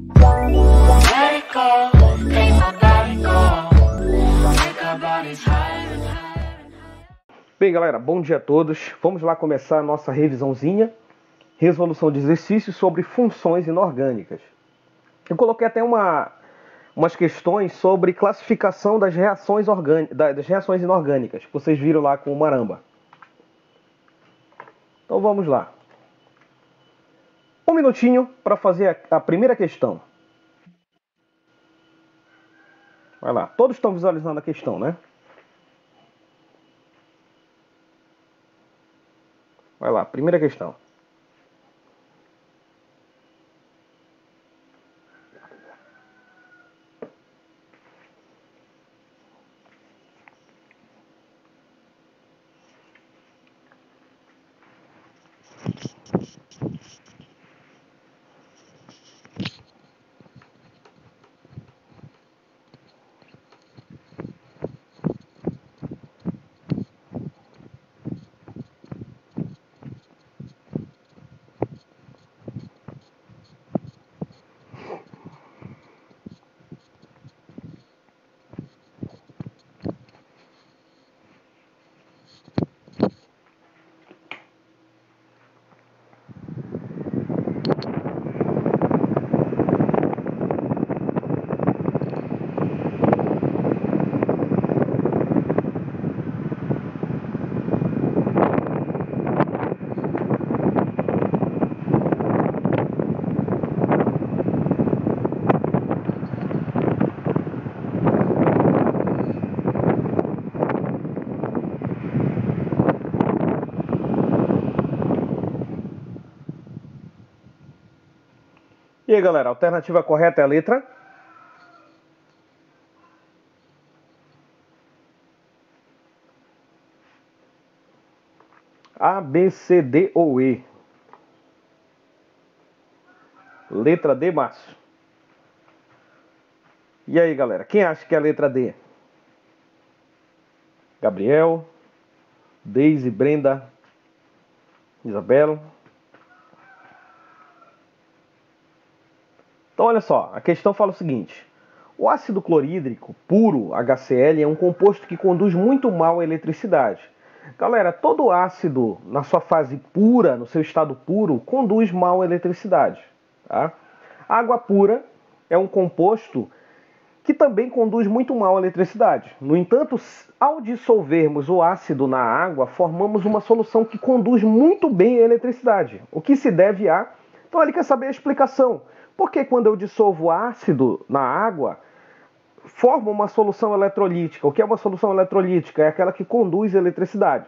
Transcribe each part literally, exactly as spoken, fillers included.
Let it go, make my body go. Make our bodies higher and higher and higher. Bem, galera, bom dia a todos. Vamos lá começar a nossa revisãozinha. Resolução de exercícios sobre funções inorgânicas. Eu coloquei até uma, umas questões sobre classificação das reações, orgânicas, das reações inorgânicas, que vocês viram lá com o Maramba. Então vamos lá. Um minutinho para fazer a, a primeira questão. Vai lá. Todos estão visualizando a questão, né? Vai lá, primeira questão. E aí, galera, a alternativa correta é a letra A, B, C, D ou E. Letra D, Márcio. E aí, galera, quem acha que é a letra D? Gabriel, Deise, Brenda, Isabela. Então, olha só, a questão fala o seguinte. O ácido clorídrico puro, H C L, é um composto que conduz muito mal a eletricidade. Galera, todo ácido, na sua fase pura, no seu estado puro, conduz mal a eletricidade. Tá? A água pura é um composto que também conduz muito mal a eletricidade. No entanto, ao dissolvermos o ácido na água, formamos uma solução que conduz muito bem a eletricidade. O que se deve a... Então, ele quer saber a explicação. Porque quando eu dissolvo ácido na água, forma uma solução eletrolítica. O que é uma solução eletrolítica? É aquela que conduz eletricidade.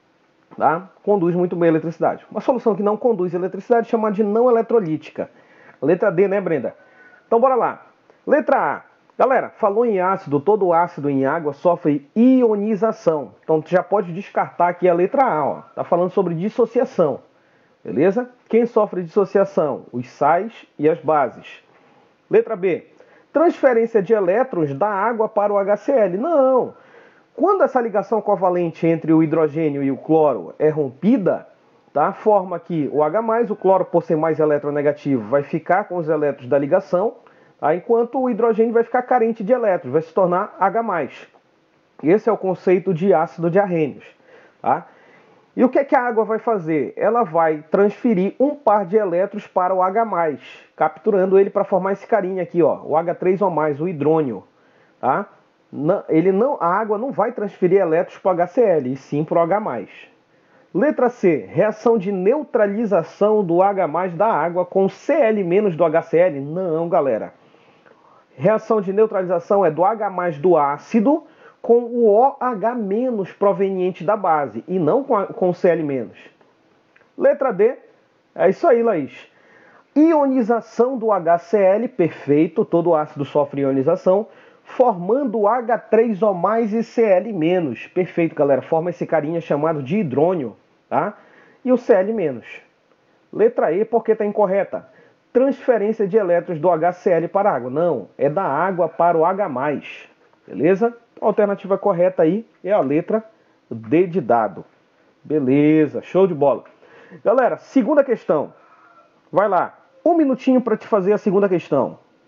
Tá? Conduz muito bem a eletricidade. Uma solução que não conduz eletricidade é chamada de não eletrolítica. Letra D, né, Brenda? Então, bora lá. Letra A. Galera, falou em ácido, todo ácido em água sofre ionização. Então, tu já pode descartar aqui a letra A. Ó. Tá falando sobre dissociação. Beleza? Quem sofre dissociação? Os sais e as bases. Letra B. Transferência de elétrons da água para o H C L. Não. Quando essa ligação covalente entre o hidrogênio e o cloro é rompida, tá? Forma que o H+, o cloro por ser mais eletronegativo, vai ficar com os elétrons da ligação, tá? Enquanto o hidrogênio vai ficar carente de elétrons, vai se tornar H+. Esse é o conceito de ácido de Arrhenius. Tá? E o que é que a água vai fazer? Ela vai transferir um par de elétrons para o H+, capturando ele para formar esse carinha aqui, ó, o H três O mais, o hidrônio. Tá? Não, ele não, a água não vai transferir elétrons para o H C L, e sim para o H+. Letra C. Reação de neutralização do H+ da água com C L- do H C L? Não, galera. Reação de neutralização é do H+ do ácido com o OH- proveniente da base, e não com, a, com o C L-. Letra D, é isso aí, Laís. Ionização do H C L, perfeito, todo ácido sofre ionização, formando H três O mais e C L-. Perfeito, galera, forma esse carinha chamado de hidrônio, tá? E o C L-. Letra E, porque está incorreta. Transferência de elétrons do H C L para a água. Não, é da água para o H+. Beleza? A alternativa correta aí é a letra D de dado. Beleza, show de bola. Galera, segunda questão. Vai lá. Um minutinho para te fazer a segunda questão.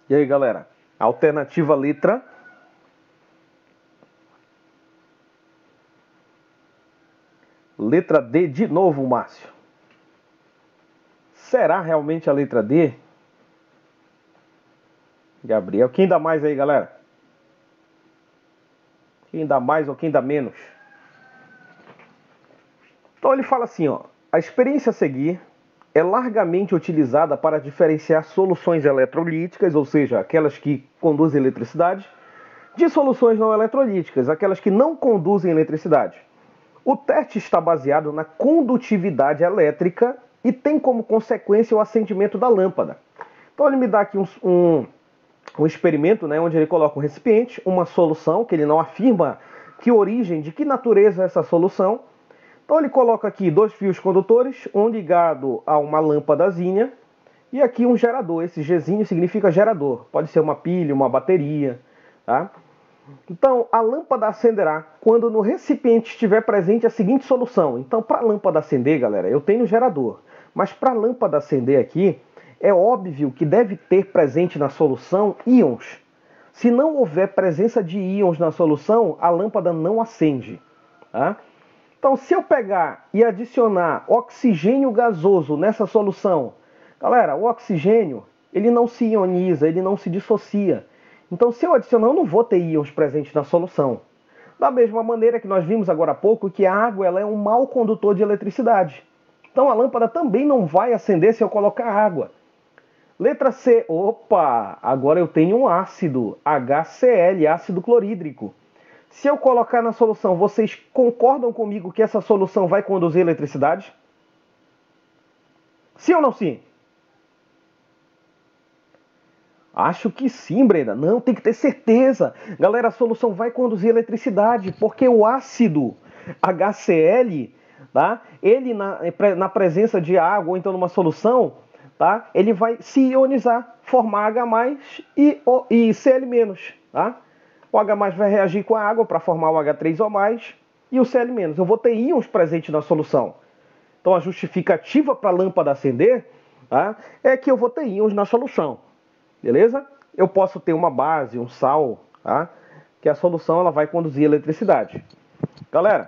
E aí, galera? Alternativa letra letra D de novo, Márcio. Será realmente a letra D? Gabriel, quem dá mais aí, galera? Quem dá mais ou quem dá menos? Então ele fala assim, ó, a experiência a seguir é largamente utilizada para diferenciar soluções eletrolíticas, ou seja, aquelas que conduzem eletricidade, de soluções não eletrolíticas, aquelas que não conduzem eletricidade. O teste está baseado na condutividade elétrica e tem como consequência o acendimento da lâmpada. Então ele me dá aqui um, um, um experimento, né, onde ele coloca um recipiente, uma solução, que ele não afirma que origem, de que natureza é essa solução. Então ele coloca aqui dois fios condutores, um ligado a uma lâmpadazinha e aqui um gerador. Esse Gzinho significa gerador, pode ser uma pilha, uma bateria, tá? Então, a lâmpada acenderá quando no recipiente estiver presente a seguinte solução. Então, para a lâmpada acender, galera, eu tenho o gerador. Mas para a lâmpada acender aqui, é óbvio que deve ter presente na solução íons. Se não houver presença de íons na solução, a lâmpada não acende. Tá? Então, se eu pegar e adicionar oxigênio gasoso nessa solução, galera, o oxigênio, ele não se ioniza, ele não se dissocia. Então, se eu adicionar, eu não vou ter íons presentes na solução. Da mesma maneira que nós vimos agora há pouco que a água ela é um mau condutor de eletricidade. Então, a lâmpada também não vai acender se eu colocar água. Letra C. Opa! Agora eu tenho um ácido, HCl, ácido clorídrico. Se eu colocar na solução, vocês concordam comigo que essa solução vai conduzir eletricidade? Sim ou não sim? Acho que sim, Brenda. Não, tem que ter certeza. Galera, a solução vai conduzir eletricidade, porque o ácido HCl, tá? Ele na, na presença de água ou então numa solução, tá? Ele vai se ionizar, formar H mais e, e Cl-, tá? O H mais vai reagir com a água para formar o H três O mais e o Cl-. Eu vou ter íons presentes na solução. Então a justificativa para a lâmpada acender, tá? É que eu vou ter íons na solução. Beleza? Eu posso ter uma base, um sal, tá? Que a solução ela vai conduzir eletricidade. Galera,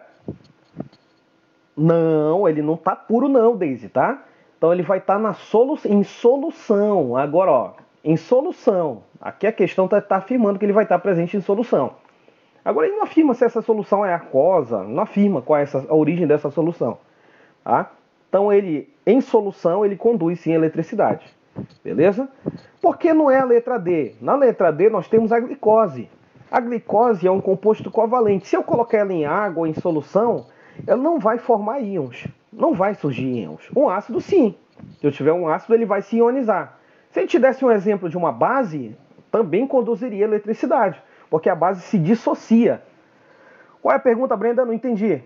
não, ele não está puro não, Daisy, tá? Então ele vai estar tá na solu em solução. Agora, ó, em solução. Aqui a questão está tá afirmando que ele vai estar tá presente em solução. Agora ele não afirma se essa solução é aquosa, não afirma qual é essa, a origem dessa solução. Tá? Então ele, em solução, ele conduz sim a eletricidade. Beleza? Por que não é a letra D? Na letra D nós temos a glicose. A glicose é um composto covalente. Se eu colocar ela em água ou em solução, ela não vai formar íons. Não vai surgir íons. Um ácido sim. Se eu tiver um ácido, ele vai se ionizar. Se ele te desse um exemplo de uma base, também conduziria eletricidade, porque a base se dissocia. Qual é a pergunta, Brenda? Não entendi.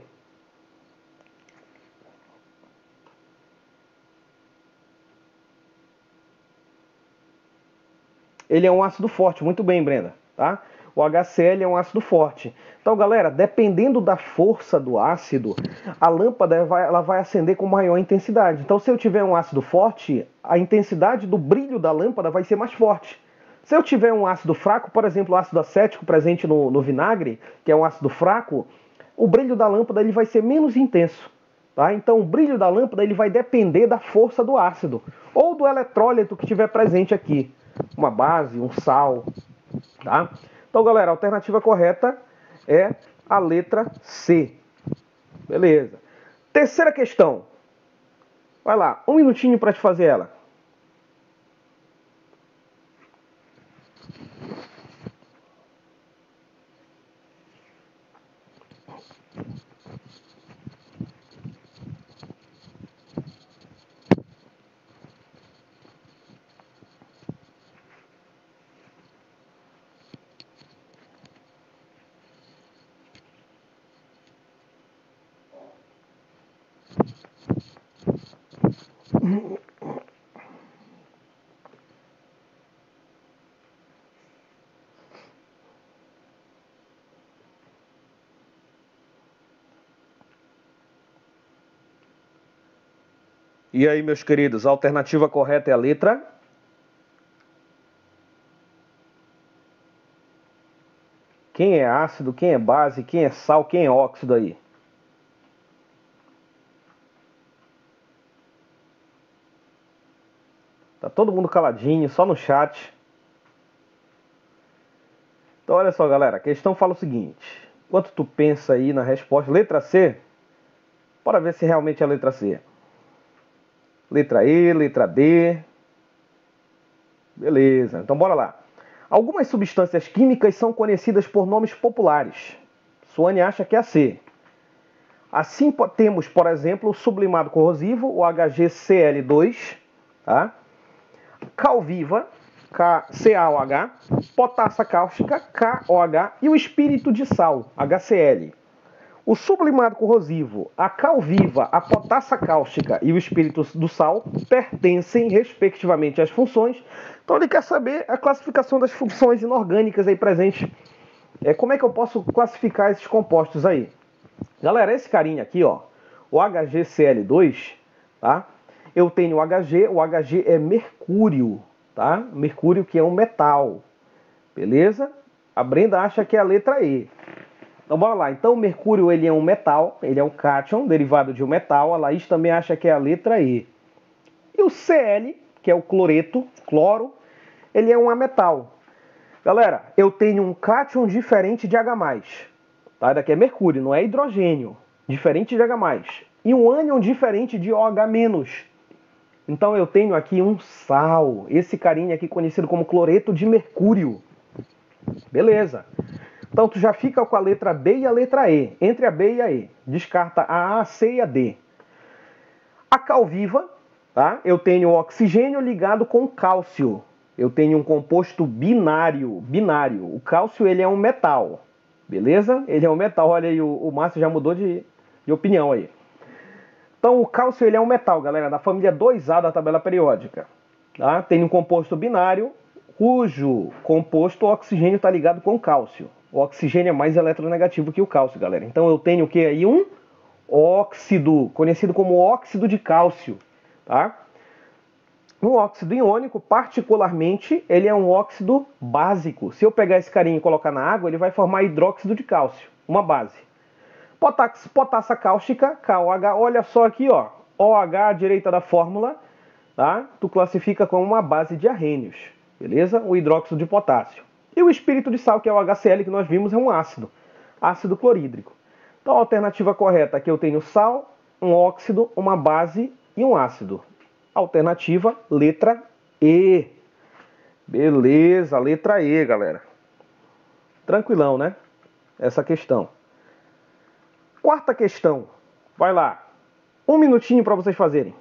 Ele é um ácido forte, muito bem, Brenda, tá? O HCl é um ácido forte. Então, galera, dependendo da força do ácido, a lâmpada vai, ela vai acender com maior intensidade. Então, se eu tiver um ácido forte, a intensidade do brilho da lâmpada vai ser mais forte. Se eu tiver um ácido fraco, por exemplo, o ácido acético presente no, no vinagre, que é um ácido fraco, o brilho da lâmpada ele vai ser menos intenso. Tá? Então, o brilho da lâmpada ele vai depender da força do ácido ou do eletrólito que estiver presente aqui. Uma base, um sal, tá? Então, galera, a alternativa correta é a letra C. Beleza. Terceira questão. Vai lá, um minutinho para te fazer ela. E aí, meus queridos, a alternativa correta é a letra Quem é ácido, quem é base, quem é sal, quem é óxido aí? Tá todo mundo caladinho, só no chat. Então olha só, galera, a questão fala o seguinte. Enquanto tu pensa aí na resposta, letra C, bora ver se realmente é a letra C. Letra E, letra D. Beleza, então bora lá. Algumas substâncias químicas são conhecidas por nomes populares. Suane acha que é a C. Assim temos, por exemplo, o sublimado corrosivo, o H G C L dois, tá? Calviva, C A O H, potassa cáustica, K O H, e o espírito de sal, H C L. O sublimado corrosivo, a calviva, a potassa cáustica e o espírito do sal pertencem, respectivamente, às funções. Então ele quer saber a classificação das funções inorgânicas aí presentes. É, como é que eu posso classificar esses compostos aí? Galera, esse carinha aqui, ó, o H G C L dois, tá? Eu tenho o H G, o H G é mercúrio, tá? Mercúrio que é um metal, beleza? A Brenda acha que é a letra E. Então bora lá, então o mercúrio ele é um metal, ele é um cátion, derivado de um metal, a Laís também acha que é a letra E. E o C L, que é o cloreto, cloro, ele é um ametal. Galera, eu tenho um cátion diferente de H+, tá? Daqui é mercúrio, não é hidrogênio, diferente de H+. E um ânion diferente de OH-. Então eu tenho aqui um sal, esse carinha aqui conhecido como cloreto de mercúrio. Beleza. Então tu já fica com a letra B e a letra E, entre a B e a E. Descarta a A, a C e a D. A calviva, tá? Eu tenho oxigênio ligado com cálcio. Eu tenho um composto binário, binário. O cálcio ele é um metal, beleza? Ele é um metal, olha aí, o, o Márcio já mudou de, de opinião aí. Então o cálcio ele é um metal, galera, da família dois A da tabela periódica. Tá? Tem um composto binário, cujo composto oxigênio está ligado com cálcio. O oxigênio é mais eletronegativo que o cálcio, galera. Então eu tenho o que aí? Um óxido, conhecido como óxido de cálcio, tá? Um óxido iônico, particularmente, ele é um óxido básico. Se eu pegar esse carinha e colocar na água, ele vai formar hidróxido de cálcio, uma base. Potax, potassa cáustica, K O H, olha só aqui, ó, OH à direita da fórmula, tá? Tu classifica como uma base de arrênios, beleza? O hidróxido de potássio. E o espírito de sal, que é o H C L, que nós vimos, é um ácido, ácido clorídrico. Então a alternativa correta aqui eu tenho sal, um óxido, uma base e um ácido. Alternativa, letra E. Beleza, letra E, galera. Tranquilão, né? Essa questão. Quarta questão. Vai lá. Um minutinho para vocês fazerem.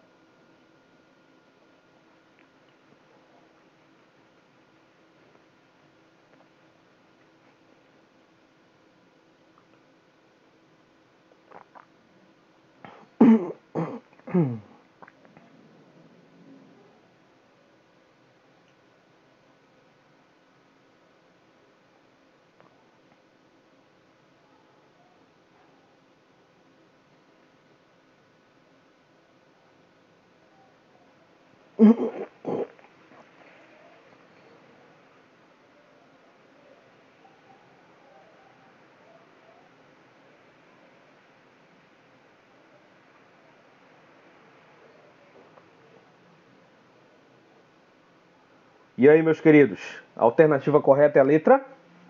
E aí, meus queridos? A alternativa correta é a letra?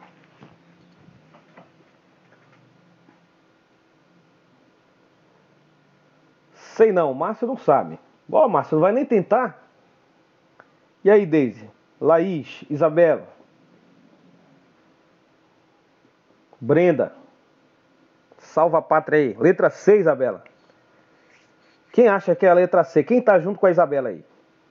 Sei não, Márcio não sabe. Bom, Márcio, não vai nem tentar? E aí, Deise? Laís, Isabela? Brenda? Salva a pátria aí. Letra C, Isabela. Quem acha que é a letra C? Quem tá junto com a Isabela aí?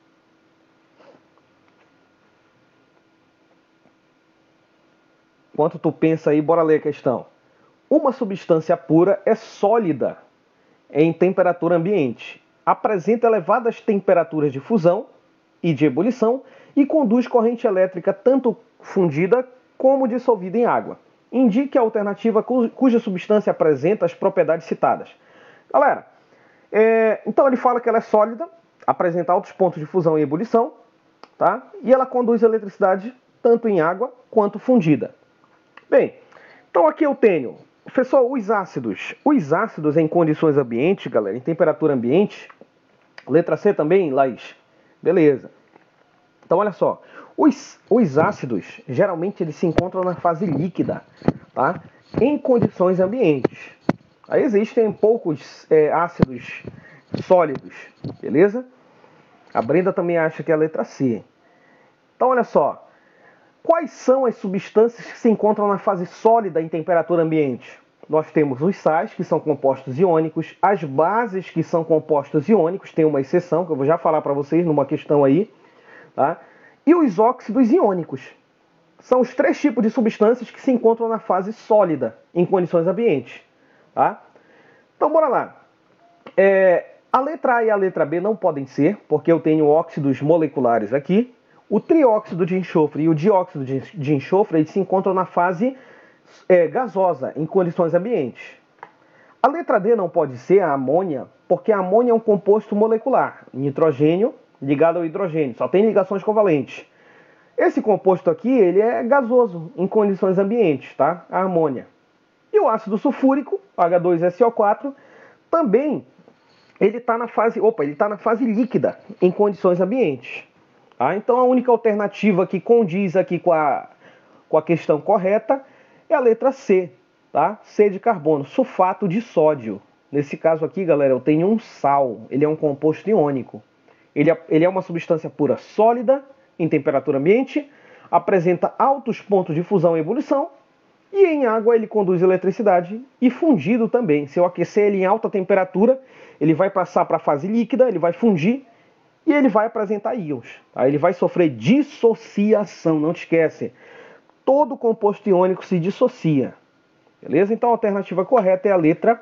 Enquanto tu pensa aí, bora ler a questão. Uma substância pura é sólida em temperatura ambiente, apresenta elevadas temperaturas de fusão e de ebulição e conduz corrente elétrica tanto fundida como dissolvida em água. Indique a alternativa cuja substância apresenta as propriedades citadas. Galera, é, então ele fala que ela é sólida, apresenta altos pontos de fusão e ebulição, tá? E ela conduz eletricidade tanto em água quanto fundida. Bem, então aqui eu tenho, pessoal, os ácidos. Os ácidos em condições ambientes, galera, em temperatura ambiente. Letra C também, Laís? Beleza. Então, olha só. Os, os ácidos, geralmente, eles se encontram na fase líquida, tá? Em condições ambientes. Aí existem poucos é, ácidos sólidos, beleza? A Brenda também acha que é a letra C. Então, olha só. Quais são as substâncias que se encontram na fase sólida em temperatura ambiente? Nós temos os sais, que são compostos iônicos, as bases, que são compostos iônicos, tem uma exceção, que eu vou já falar para vocês numa questão aí, tá? E os óxidos iônicos. São os três tipos de substâncias que se encontram na fase sólida, em condições ambientes, tá? Então, bora lá. É, a letra A e a letra B não podem ser, porque eu tenho óxidos moleculares aqui. O trióxido de enxofre e o dióxido de enxofre eles se encontram na fase é, gasosa, em condições ambientes. A letra D não pode ser a amônia, porque a amônia é um composto molecular, nitrogênio ligado ao hidrogênio, só tem ligações covalentes. Esse composto aqui ele é gasoso, em condições ambientes, tá? A amônia. E o ácido sulfúrico, H dois S O quatro, também ele está na fase, opa, ele está na fase líquida, em condições ambientes. Ah, então a única alternativa que condiz aqui com a, com a questão correta é a letra C, tá? C de carbono, sulfato de sódio. Nesse caso aqui, galera, eu tenho um sal, ele é um composto iônico. Ele é, ele é uma substância pura sólida, em temperatura ambiente, apresenta altos pontos de fusão e ebulição, e em água ele conduz eletricidade e fundido também. Se eu aquecer ele em alta temperatura, ele vai passar para a fase líquida, ele vai fundir, e ele vai apresentar íons. Tá? Ele vai sofrer dissociação, não te esquece. Todo composto iônico se dissocia. Beleza? Então a alternativa correta é a letra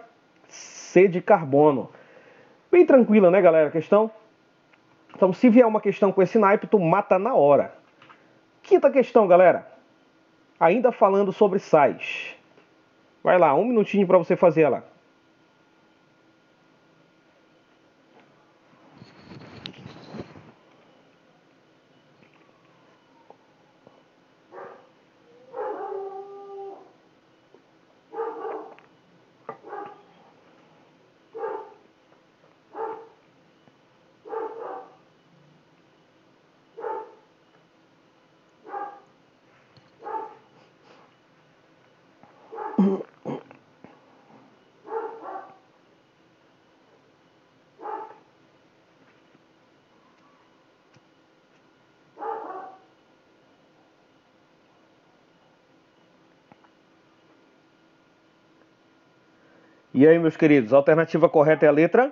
C de carbono. Bem tranquila, né, galera, a questão? Então se vier uma questão com esse naipe, tu mata na hora. Quinta questão, galera. Ainda falando sobre sais. Vai lá, um minutinho para você fazer ela. E aí, meus queridos, a alternativa correta é a letra?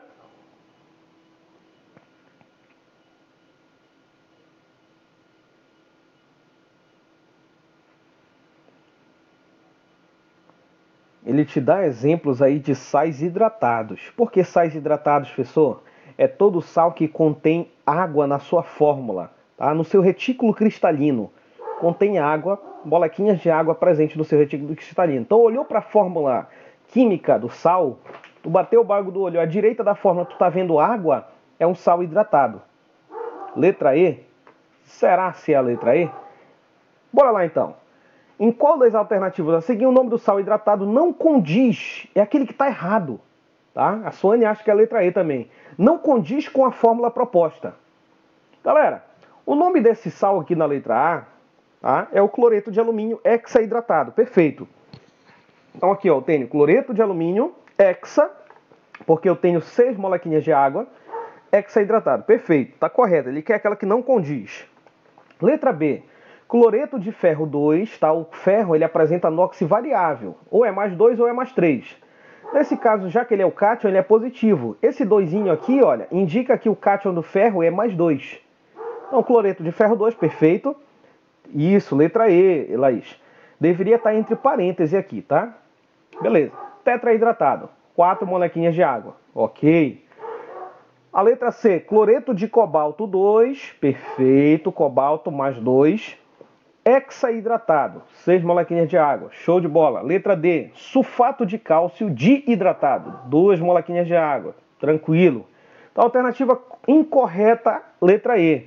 Ele te dá exemplos aí de sais hidratados. Por que sais hidratados, professor? É todo sal que contém água na sua fórmula, tá? No seu retículo cristalino. Contém água, molequinhas de água presentes no seu retículo cristalino. Então, olhou para a fórmula química do sal, tu bateu o bago do olho à direita da fórmula, tu tá vendo água, é um sal hidratado. Letra E? Será se é a letra E? Bora lá então. Em qual das alternativas a seguir o nome do sal hidratado não condiz? É aquele que está errado. Tá? A Suane acha que é a letra E também. Não condiz com a fórmula proposta. Galera, o nome desse sal aqui na letra A, tá, é o cloreto de alumínio hexaidratado. Perfeito. Então aqui ó, eu tenho cloreto de alumínio hexa, porque eu tenho seis molequinhas de água, hexaidratado. Perfeito, está correto. Ele quer aquela que não condiz. Letra B. Cloreto de ferro dois, tá? O ferro ele apresenta NOx variável, ou é mais dois ou é mais três. Nesse caso, já que ele é o cátion, ele é positivo. Esse doisinho aqui, olha, indica que o cátion do ferro é mais dois. Então, cloreto de ferro dois, perfeito. Isso, letra E, Laís. Deveria estar entre parênteses aqui, tá? Beleza. Tetraidratado, quatro molequinhas de água. Ok. A letra C, cloreto de cobalto dois, perfeito, cobalto mais dois. Hexaidratado, seis molequinhas de água, show de bola. Letra D, sulfato de cálcio diidratado, duas molequinhas de água, tranquilo. Então, alternativa incorreta, letra E.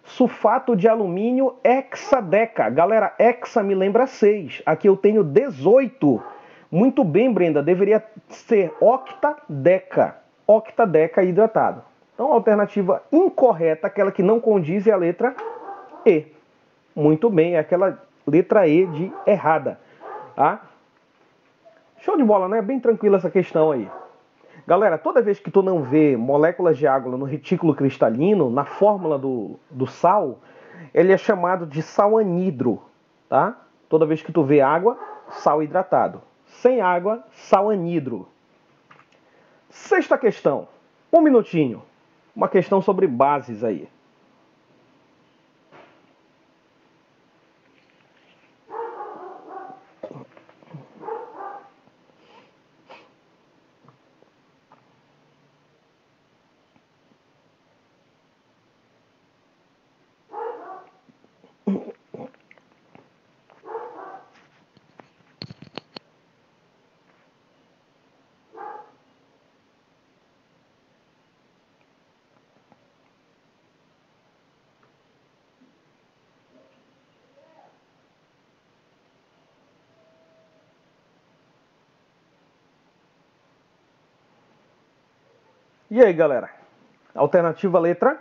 Sulfato de alumínio hexadeca. Galera, hexa me lembra seis. Aqui eu tenho dezoito. Muito bem, Brenda. Deveria ser octadeca. Octadeca hidratado. Então, a alternativa incorreta, aquela que não condiz, é a letra E. Muito bem, é aquela letra E de errada. Tá? Show de bola, né? Bem tranquila essa questão aí. Galera, toda vez que tu não vê moléculas de água no retículo cristalino, na fórmula do, do sal, ele é chamado de sal anidro, tá? Toda vez que tu vê água, sal hidratado. Sem água, sal anidro. Sexta questão. Um minutinho. Uma questão sobre bases aí. E aí, galera? Alternativa letra?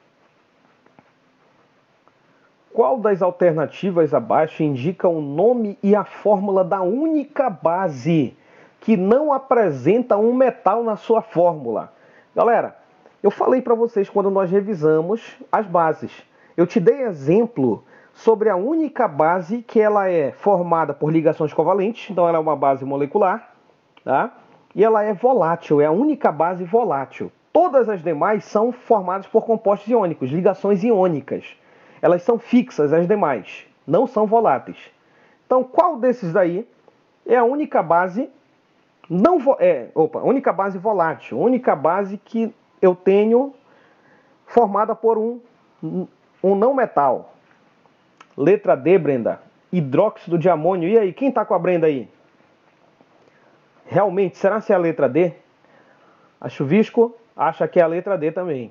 Qual das alternativas abaixo indica o nome e a fórmula da única base que não apresenta um metal na sua fórmula? Galera, eu falei para vocês quando nós revisamos as bases. Eu te dei exemplo sobre a única base que ela é formada por ligações covalentes, então ela é uma base molecular, tá? E ela é volátil, é a única base volátil. Todas as demais são formadas por compostos iônicos, ligações iônicas. Elas são fixas, as demais, não são voláteis. Então, qual desses daí é a única base não é, opa, única base volátil, única base que eu tenho formada por um, um não metal? Letra D, Brenda, hidróxido de amônio. E aí, quem está com a Brenda aí? Realmente, será que é a letra D? A Chuvisco acha que é a letra D também.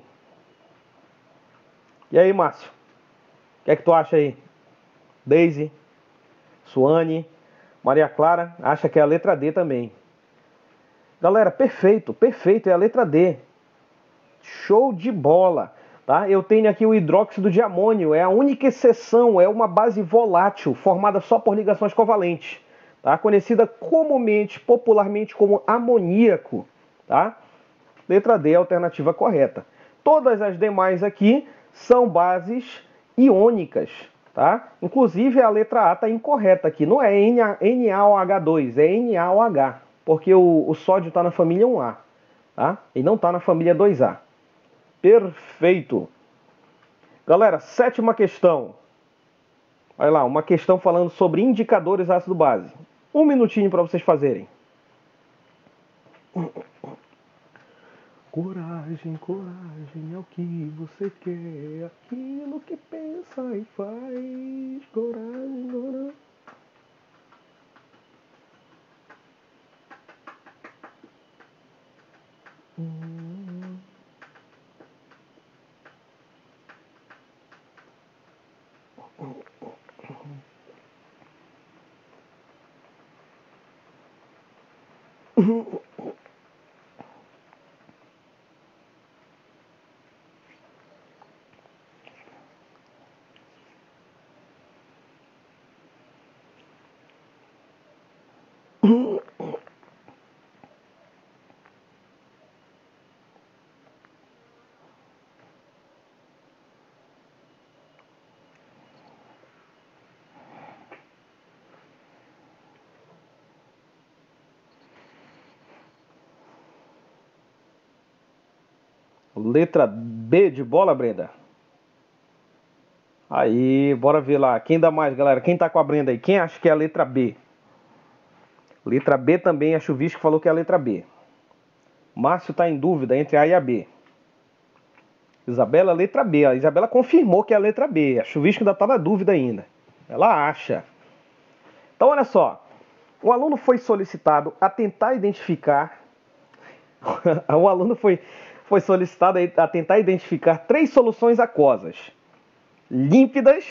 E aí, Márcio? O que é que tu acha aí? Daisy, Suane, Maria Clara acha que é a letra D também. Galera, perfeito, perfeito, é a letra D. Show de bola. Tá? Eu tenho aqui o hidróxido de amônio, é a única exceção, é uma base volátil, formada só por ligações covalentes. Tá? Conhecida comumente, popularmente como amoníaco. Tá? Letra D é a alternativa correta. Todas as demais aqui são bases iônicas. Tá? Inclusive a letra A está incorreta aqui. Não é N A O H dois, é N A O H. Porque o, o sódio está na família um A. Tá? E não está na família dois A. Perfeito. Galera, sétima questão. Olha lá, uma questão falando sobre indicadores ácido-base. Um minutinho para vocês fazerem. Coragem, coragem é o que você quer, aquilo que pensa e faz. Coragem, coragem. Hum. Letra B de bola, Brenda. Aí, bora ver lá. Quem dá mais, galera? Quem tá com a Brenda aí? Quem acha que é a letra B? Letra B também, a Chuvisco falou que é a letra B. Márcio tá em dúvida entre A e a B. Isabela, letra B. A Isabela confirmou que é a letra B. A Chuvisco ainda tá na dúvida ainda. Ela acha. Então, olha só. O aluno foi solicitado a tentar identificar... o aluno foi... foi solicitado a tentar identificar três soluções aquosas. límpidas.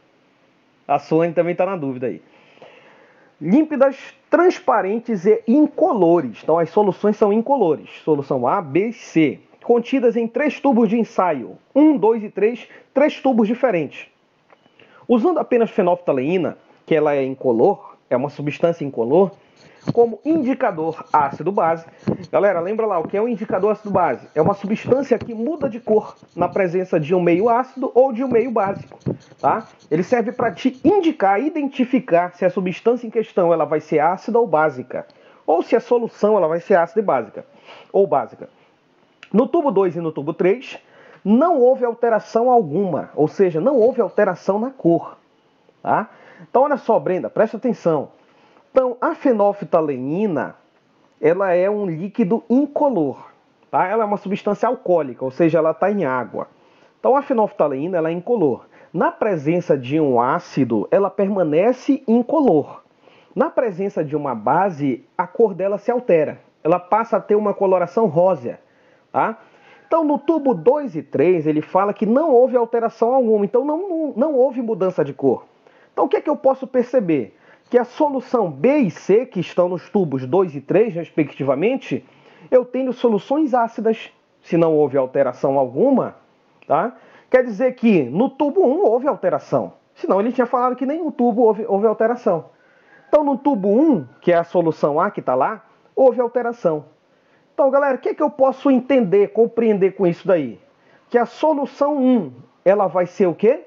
A Suane também está na dúvida aí. Límpidas, transparentes e incolores. Então as soluções são incolores. Solução A, B e C. Contidas em três tubos de ensaio. um, dois e três. Três tubos diferentes. Usando apenas fenolftaleína, que ela é incolor, é uma substância incolor, como indicador ácido-base. Galera, lembra lá, o que é um indicador ácido-base? É uma substância que muda de cor na presença de um meio ácido ou de um meio básico, tá? Ele serve para te indicar, identificar se a substância em questão ela vai ser ácida ou básica, ou se a solução ela vai ser ácida e básica, ou básica. No tubo dois e no tubo três, não houve alteração alguma, ou seja, não houve alteração na cor, tá? Então, olha só, Brenda, presta atenção. Então, a fenolftaleína, ela é um líquido incolor, tá? Ela é uma substância alcoólica, ou seja, ela está em água. Então, a fenolftaleína, ela é incolor. Na presença de um ácido, ela permanece incolor. Na presença de uma base, a cor dela se altera. Ela passa a ter uma coloração rósea, tá? Então, no tubo dois e três, ele fala que não houve alteração alguma. Então, não, não, não houve mudança de cor. Então, o que é que eu posso perceber? Que a solução B e C, que estão nos tubos dois e três, respectivamente, eu tenho soluções ácidas, se não houve alteração alguma, tá? Quer dizer que no tubo um houve alteração, senão ele tinha falado que nem no tubo houve, houve alteração. Então, no tubo um, que é a solução A que está lá, houve alteração. Então, galera, o que é que eu posso entender, compreender com isso daí? Que a solução um, ela vai ser o quê?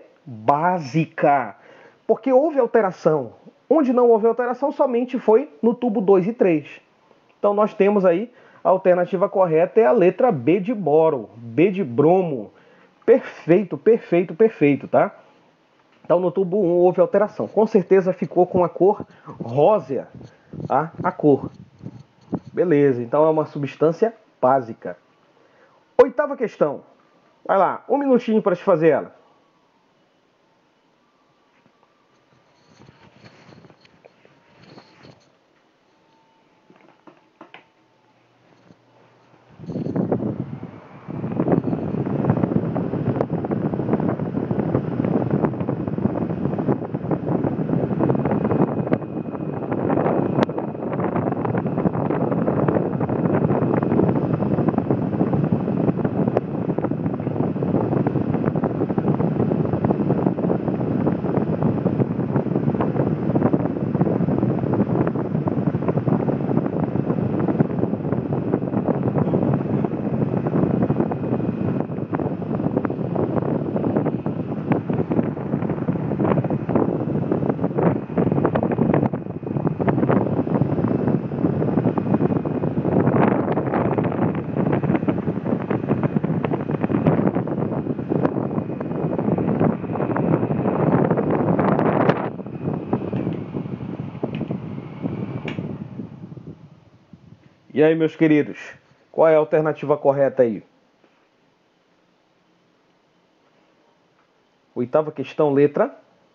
Básica, porque houve alteração. Onde não houve alteração somente foi no tubo dois e três. Então nós temos aí a alternativa correta é a letra B de boro, B de bromo. Perfeito, perfeito, perfeito, tá? Então no tubo um houve alteração. Com certeza ficou com a cor rósea, tá? A cor. Beleza, então é uma substância básica. Oitava questão. Vai lá, um minutinho para te fazer ela. E aí, meus queridos, qual é a alternativa correta aí? Oitava questão, letra.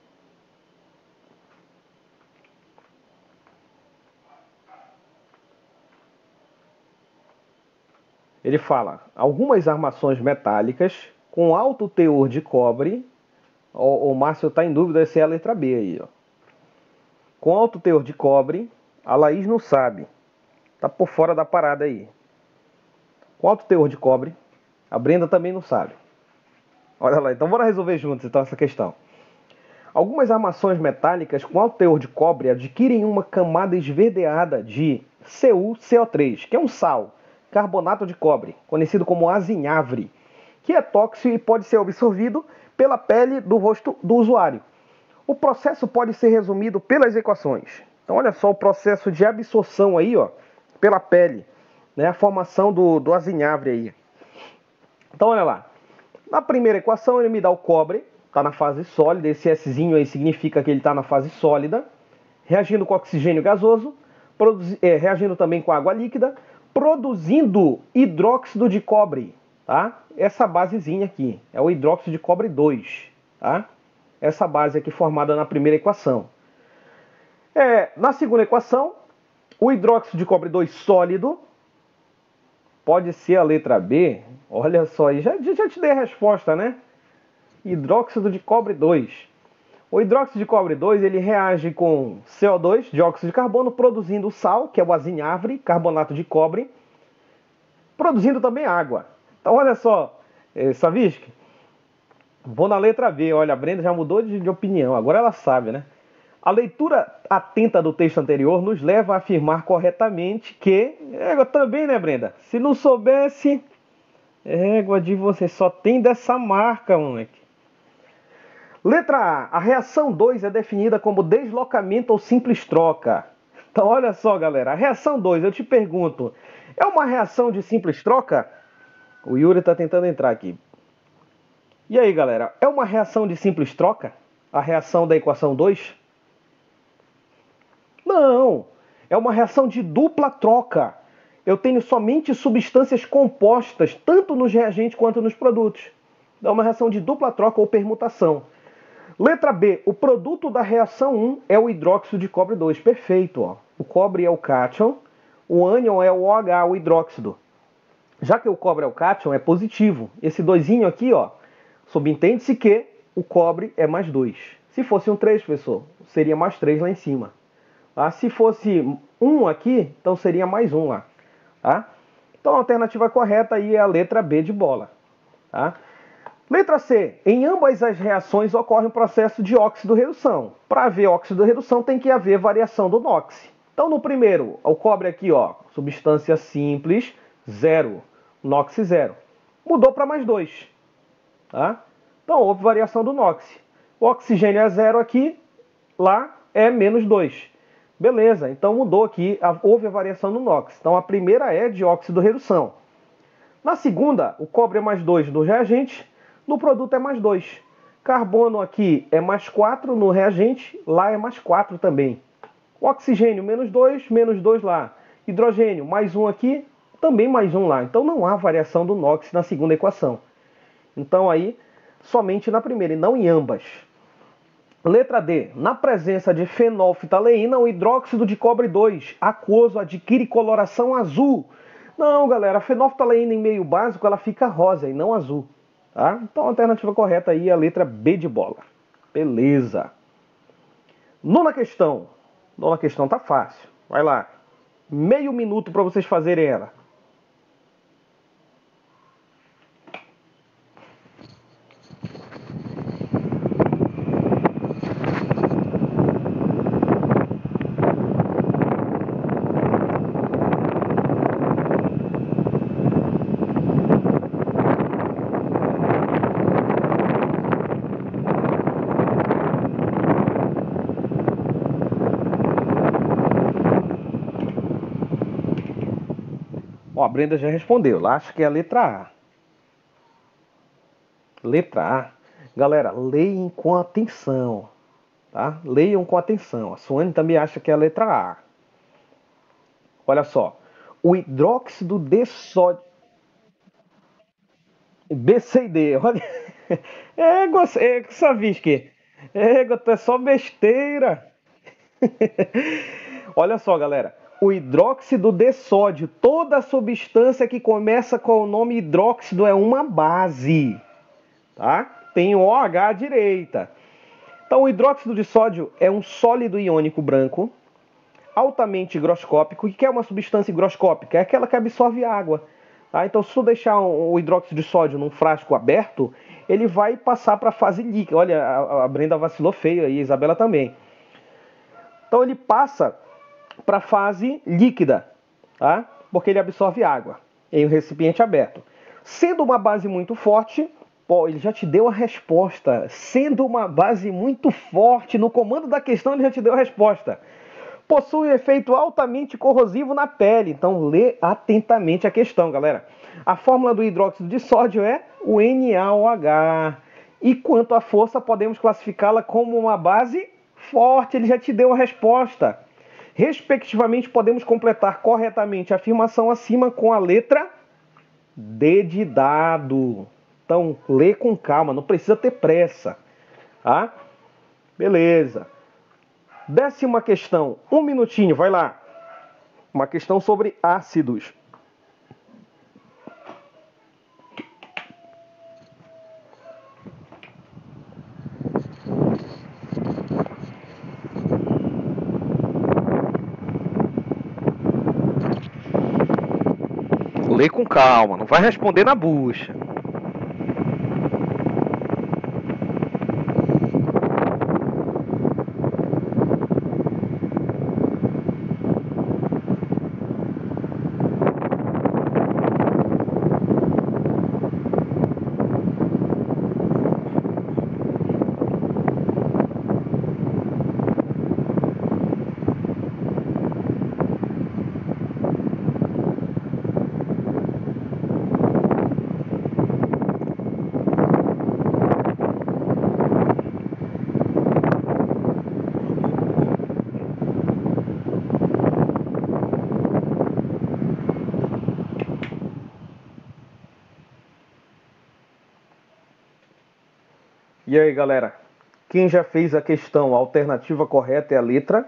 Ele fala, algumas armações metálicas com alto teor de cobre, o, o Márcio está em dúvida se é a letra B aí, ó. Com alto teor de cobre, a Laís não sabe. Tá por fora da parada aí. Com alto teor de cobre, a Brenda também não sabe. Olha lá, então bora resolver juntos então essa questão. Algumas armações metálicas com alto teor de cobre adquirem uma camada esverdeada de C u C o três, que é um sal, carbonato de cobre, conhecido como azinhavre, que é tóxico e pode ser absorvido pela pele do rosto do usuário. O processo pode ser resumido pelas equações. Então olha só o processo de absorção aí, ó, pela pele, né, a formação do, do azinhavre aí. Então olha lá, na primeira equação ele me dá o cobre, está na fase sólida, esse Szinho aí significa que ele está na fase sólida, reagindo com oxigênio gasoso, produzi, é, reagindo também com água líquida, produzindo hidróxido de cobre, tá? Essa basezinha aqui, é o hidróxido de cobre dois, tá? Essa base aqui formada na primeira equação. É, na segunda equação, o hidróxido de cobre dois sólido pode ser a letra B. Olha só aí, já, já te dei a resposta, né? hidróxido de cobre dois. O hidróxido de cobre dois ele reage com C O dois, dióxido de carbono, produzindo sal, que é o azinhavre, carbonato de cobre, produzindo também água. Então olha só, eh, Savisky, vou na letra B. Olha, a Brenda já mudou de, de opinião, agora ela sabe, né? A leitura atenta do texto anterior nos leva a afirmar corretamente que... Égua também, né, Brenda? Se não soubesse... Égua de você, só tem dessa marca, moleque. Letra A. A reação dois é definida como deslocamento ou simples troca. Então, olha só, galera. A reação dois, eu te pergunto, é uma reação de simples troca? O Yuri está tentando entrar aqui. E aí, galera? É uma reação de simples troca? A reação da equação dois? Não. É uma reação de dupla troca. Eu tenho somente substâncias compostas, tanto nos reagentes quanto nos produtos. É uma reação de dupla troca ou permutação. Letra B. O produto da reação um é o hidróxido de cobre dois. Perfeito. Ó. O cobre é o cátion, o ânion é o OH, o hidróxido. Já que o cobre é o cátion, é positivo. Esse doisinho aqui, ó, subentende-se que o cobre é mais dois. Se fosse um três, professor, seria mais três lá em cima. Tá? Se fosse um aqui, então seria mais um lá. Tá? Então a alternativa correta aí é a letra B de bola. Tá? Letra C. Em ambas as reações ocorre um processo de óxido-redução. Para haver óxido-redução tem que haver variação do NOx. Então no primeiro, o cobre aqui, ó, substância simples, zero. NOx zero. Mudou para mais dois. Tá? Então houve variação do NOx. O oxigênio é zero aqui, lá é menos dois. Beleza, então mudou aqui, houve a variação no NOx. Então a primeira é de óxido-redução. Na segunda, o cobre é mais dois no reagente, no produto é mais dois. Carbono aqui é mais quatro no reagente, lá é mais quatro também. O oxigênio, menos dois, menos dois lá. Hidrogênio, mais um aqui, também mais um lá. Então não há variação do NOx na segunda equação. Então aí, somente na primeira e não em ambas. Letra D. Na presença de fenolftaleína, o hidróxido de cobre dois aquoso adquire coloração azul. Não, galera, a fenolftaleína em meio básico ela fica rosa e não azul. Tá? Então a alternativa correta aí é a letra B de bola. Beleza. Nona questão. Nona questão tá fácil. Vai lá. Meio minuto para vocês fazerem ela. Ó, a Brenda já respondeu. Lá acho que é a letra A. Letra A. Galera, leiam com atenção. Tá? Leiam com atenção. A Suane também acha que é a letra A. Olha só. O hidróxido de sódio... B, C e D. Olha... É, é, Savisky. É, é só besteira. Olha só, galera. O hidróxido de sódio, toda substância que começa com o nome hidróxido é uma base, tá? Tem o OH à direita. Então o hidróxido de sódio é um sólido iônico branco, altamente higroscópico. O que é uma substância higroscópica? É aquela que absorve água. Tá? Então se tu deixar o hidróxido de sódio num frasco aberto, ele vai passar para a fase líquida. Olha, a Brenda vacilou feio aí, a Isabela também. Então ele passa para a fase líquida, tá? Porque ele absorve água em um recipiente aberto. Sendo uma base muito forte, pô, ele já te deu a resposta. Sendo uma base muito forte, no comando da questão ele já te deu a resposta. Possui efeito altamente corrosivo na pele. Então lê atentamente a questão, galera. A fórmula do hidróxido de sódio é o N A O H. E quanto à força, podemos classificá-la como uma base forte. Ele já te deu a resposta. Respectivamente, podemos completar corretamente a afirmação acima com a letra D de dado. Então, lê com calma, não precisa ter pressa. Tá? Beleza. Décima questão. Um minutinho, vai lá. Uma questão sobre ácidos. Lê com calma, não vai responder na bucha. E aí, galera? Quem já fez a questão, a alternativa correta é a letra?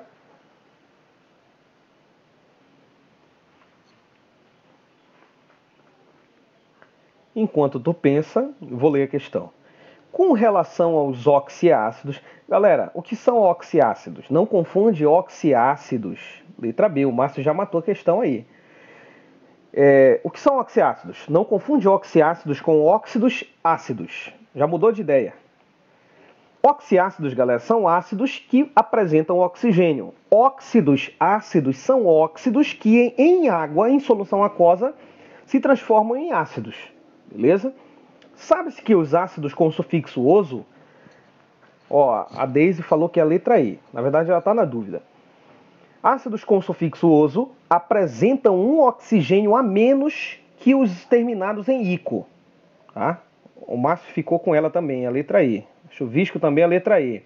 Enquanto tu pensa, vou ler a questão. Com relação aos oxiácidos, galera, o que são oxiácidos? Não confunde oxiácidos. Letra B, o Márcio já matou a questão aí. É, o que são oxiácidos? Não confunde oxiácidos com óxidos ácidos. Já mudou de ideia. Oxiácidos, galera, são ácidos que apresentam oxigênio. Óxidos ácidos são óxidos que em água, em solução aquosa, se transformam em ácidos. Beleza? Sabe-se que os ácidos com sufixo oso, ó, a Daisy falou que é a letra E. Na verdade, ela está na dúvida. Ácidos com sufixo oso apresentam um oxigênio a menos que os terminados em ico. Tá? O Márcio ficou com ela também, a letra E. Chuvisco também a letra E.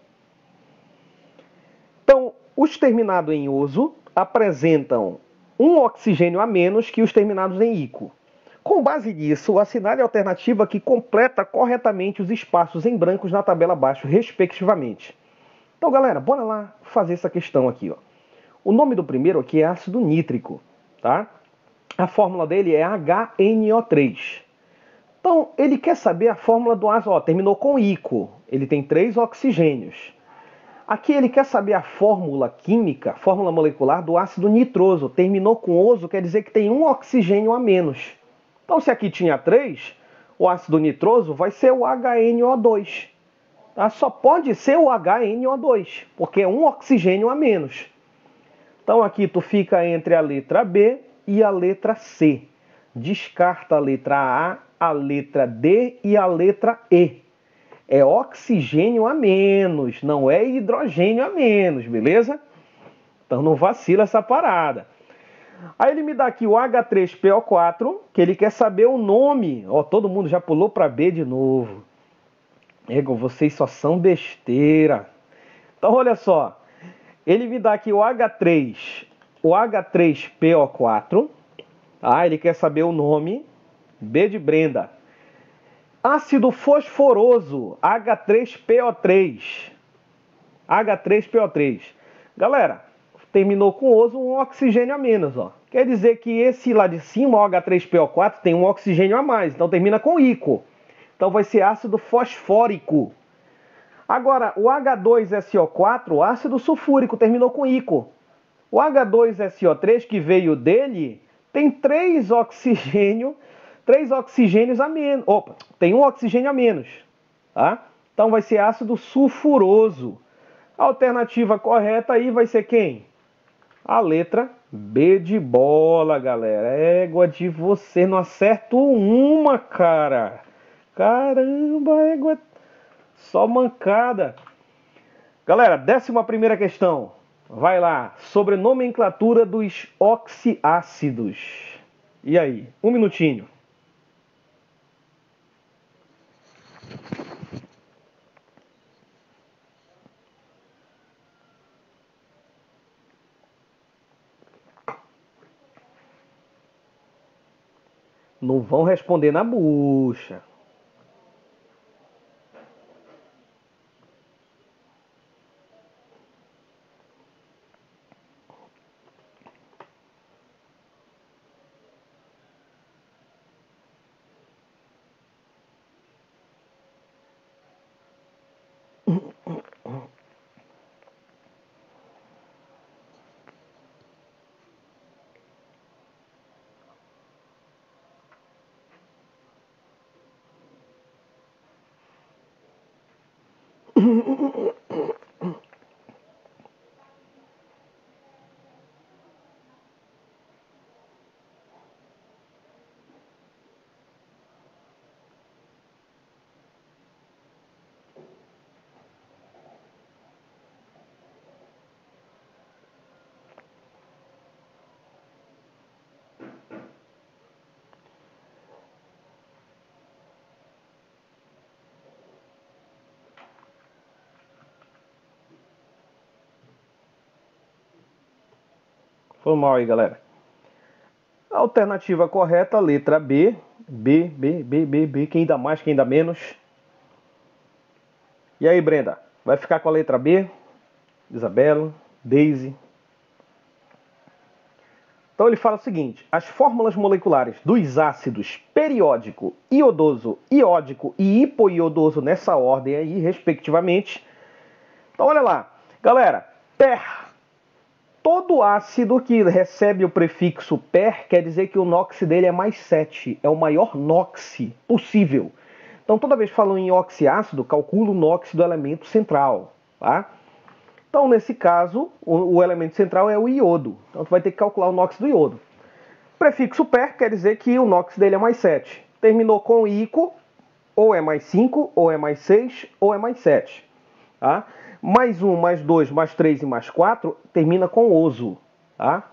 Então, os terminados em oso apresentam um oxigênio a menos que os terminados em ico. Com base nisso, assinale a alternativa que completa corretamente os espaços em brancos na tabela abaixo, respectivamente. Então, galera, bora lá fazer essa questão aqui, ó. O nome do primeiro aqui é ácido nítrico, tá? A fórmula dele é H N O três. Então, ele quer saber a fórmula do ácido, ó, terminou com ico, ele tem três oxigênios. Aqui ele quer saber a fórmula química, fórmula molecular do ácido nitroso, terminou com oso, quer dizer que tem um oxigênio a menos. Então, se aqui tinha três, o ácido nitroso vai ser o H N O dois. Tá? Só pode ser o H N O dois, porque é um oxigênio a menos. Então, aqui tu fica entre a letra B e a letra C. Descarta a letra A, a letra D e a letra E. É oxigênio a menos, não é hidrogênio a menos, beleza? Então não vacila essa parada. Aí ele me dá aqui o H três P O quatro, que ele quer saber o nome. Ó, todo mundo já pulou para B de novo. Ego, vocês só são besteira. Então olha só. Ele me dá aqui o H três, o H três P O quatro. Ah, ele quer saber o nome. B de Brenda. Ácido fosforoso, H três P O três. H três P O três. Galera, terminou com oso, um oxigênio a menos, ó. Quer dizer que esse lá de cima, o H três P O quatro, tem um oxigênio a mais. Então termina com ico. Então vai ser ácido fosfórico. Agora, o H dois S O quatro, ácido sulfúrico, terminou com ico. O H dois S O três, que veio dele, tem três oxigênios, três oxigênios a menos. Opa, tem um oxigênio a menos. Tá? Então vai ser ácido sulfuroso. A alternativa correta aí vai ser quem? A letra B de bola, galera. Égua de você, não acerto uma, cara. Caramba, égua. Só mancada. Galera, décima primeira questão. Vai lá. Sobre nomenclatura dos oxiácidos. E aí? Um minutinho. Não vão responder na bucha. Foi mal aí, galera. A alternativa correta, letra B. B, B, B, B, B. Quem dá mais, quem dá menos? E aí, Brenda? Vai ficar com a letra B? Isabela, Daisy. Então ele fala o seguinte: as fórmulas moleculares dos ácidos periódico, iodoso, iódico e hipoiodoso nessa ordem aí, respectivamente. Então olha lá, galera, per. Todo ácido que recebe o prefixo per quer dizer que o NOx dele é mais sete, é o maior NOx possível. Então toda vez que falam em oxiácido, calcula o NOx do elemento central, tá? Então, nesse caso, o, o elemento central é o iodo. Então, tu vai ter que calcular o NOx do iodo. Prefixo per quer dizer que o NOx dele é mais sete. Terminou com ico, ou é mais cinco, ou é mais seis, ou é mais sete. Tá? Mais um, mais dois, mais três e mais quatro termina com oso. Tá?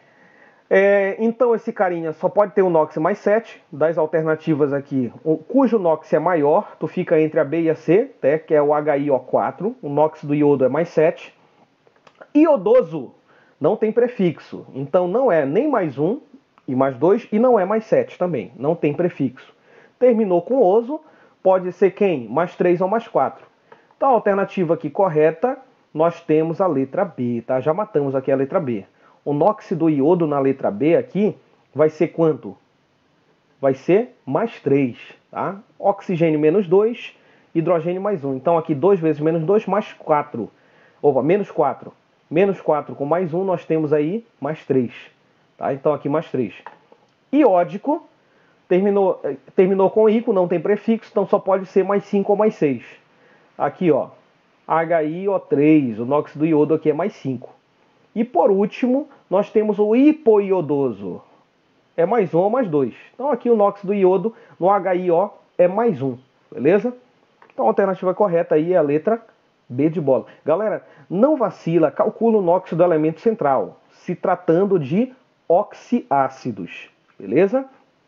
É, então, esse carinha só pode ter o NOx mais sete. Das alternativas aqui, o, cujo NOx é maior, tu fica entre a B e a C, tá? Que é o H I O quatro. O NOx do iodo é mais sete. Iodoso não tem prefixo, então não é nem mais um e mais dois e não é mais sete também, não tem prefixo. Terminou com oso, pode ser quem? Mais três ou mais quatro. Então a alternativa aqui correta, nós temos a letra B, tá? Já matamos aqui a letra B. O NOx do iodo na letra B aqui vai ser quanto? Vai ser mais três, tá? Oxigênio menos dois, hidrogênio mais um. Então aqui dois vezes menos dois mais quatro. Opa, menos quatro. Menos quatro com mais um, nós temos aí mais três. Tá? Então aqui mais três. Iódico, terminou, terminou com ico, não tem prefixo, então só pode ser mais cinco ou mais seis. Aqui, ó, H I O três, o NOx do iodo aqui é mais cinco. E por último, nós temos o hipoiodoso. É mais um ou mais dois. Então aqui o NOx do iodo no H I O é mais um, beleza? Então a alternativa correta aí é a letra B de bola. Galera, não vacila, calcula o NOx do elemento central, se tratando de oxiácidos, beleza?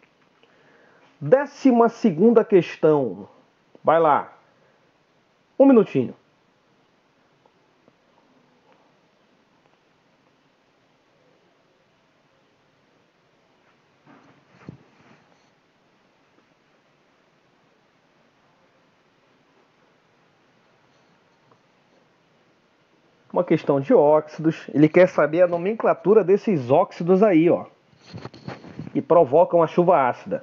Décima segunda questão. Vai lá. Um minutinho. Uma questão de óxidos. Ele quer saber a nomenclatura desses óxidos aí, ó, que provocam a chuva ácida.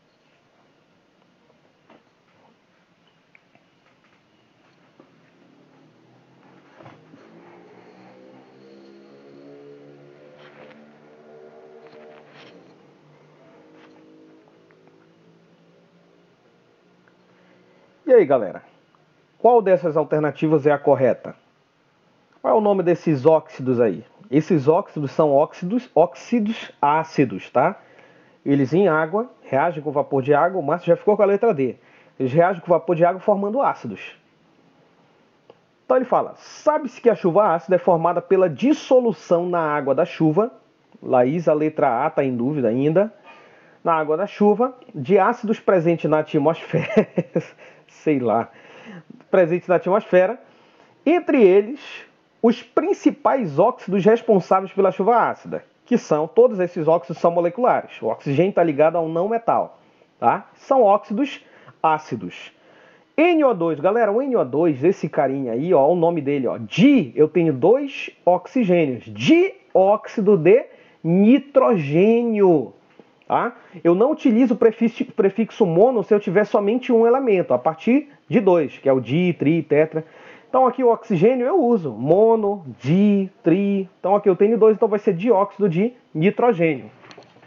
E aí, galera? Qual dessas alternativas é a correta? Qual é o nome desses óxidos aí? Esses óxidos são óxidos, óxidos ácidos, tá? Eles em água reagem com vapor de água. O Márcio já ficou com a letra D. Eles reagem com vapor de água formando ácidos. Então ele fala, sabe-se que a chuva ácida é formada pela dissolução na água da chuva. Laís, a letra A está em dúvida ainda. Na água da chuva, de ácidos presentes na atmosfera, sei lá, presentes na atmosfera, entre eles, os principais óxidos responsáveis pela chuva ácida, que são, todos esses óxidos são moleculares. O oxigênio está ligado a um não metal, tá? São óxidos ácidos. N O dois, galera, o N O dois, esse carinha aí, ó, o nome dele, ó, di, eu tenho dois oxigênios, dióxido de nitrogênio, tá? Eu não utilizo o prefixo, prefixo mono se eu tiver somente um elemento, a partir de dois, que é o di, tri, tetra. Então aqui o oxigênio eu uso mono, di, tri. Então aqui eu tenho dois, então vai ser dióxido de nitrogênio.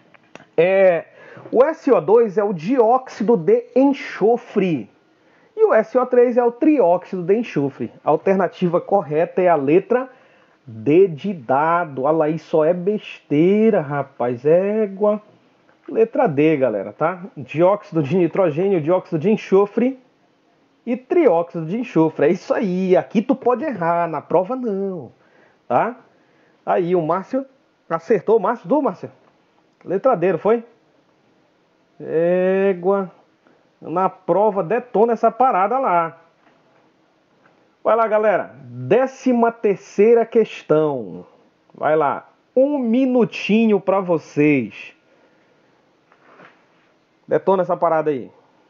É, o S O dois é o dióxido de enxofre. E o o S O três é o trióxido de enxofre. A alternativa correta é a letra D de dado. Olha aí, só é besteira, rapaz. Égua. Letra D, galera, tá? Dióxido de nitrogênio, dióxido de enxofre e trióxido de enxofre. É isso aí. Aqui tu pode errar, na prova não, tá? Aí o Márcio acertou. Márcio, tu, Márcio? Letra D, não foi? Égua. Na prova detona essa parada lá. Vai lá, galera. Décima terceira questão. Vai lá. Um minutinho pra vocês. Detona essa parada aí.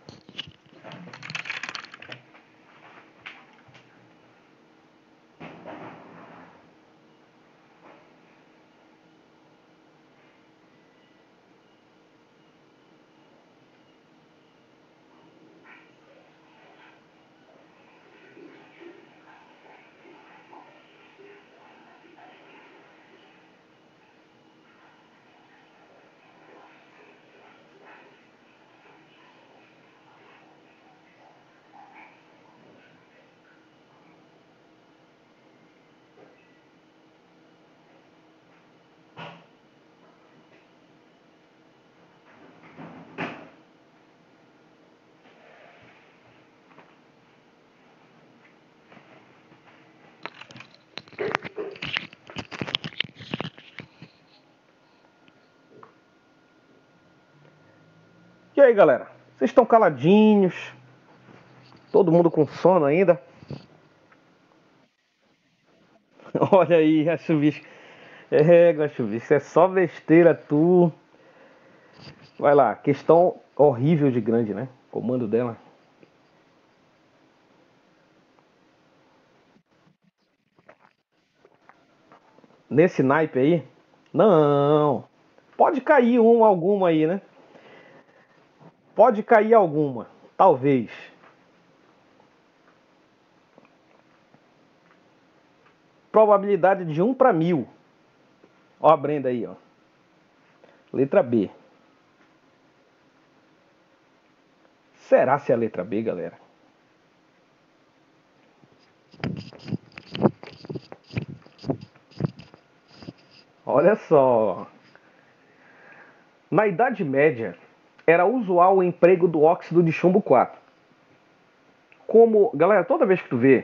E aí, galera? Vocês estão caladinhos? Todo mundo com sono ainda? Olha aí, a chuvisco. É, chuvisco, é só besteira tu. Vai lá, questão horrível de grande, né? Comando dela. Nesse naipe aí? Não. Pode cair uma, alguma aí, né? Pode cair alguma. Talvez. Probabilidade de um para mil. Ó a Brenda aí, ó. Letra B. Será se é a letra B, galera? Olha só. Na Idade Média, era usual o emprego do óxido de chumbo quatro. Como, galera, toda vez que tu vê,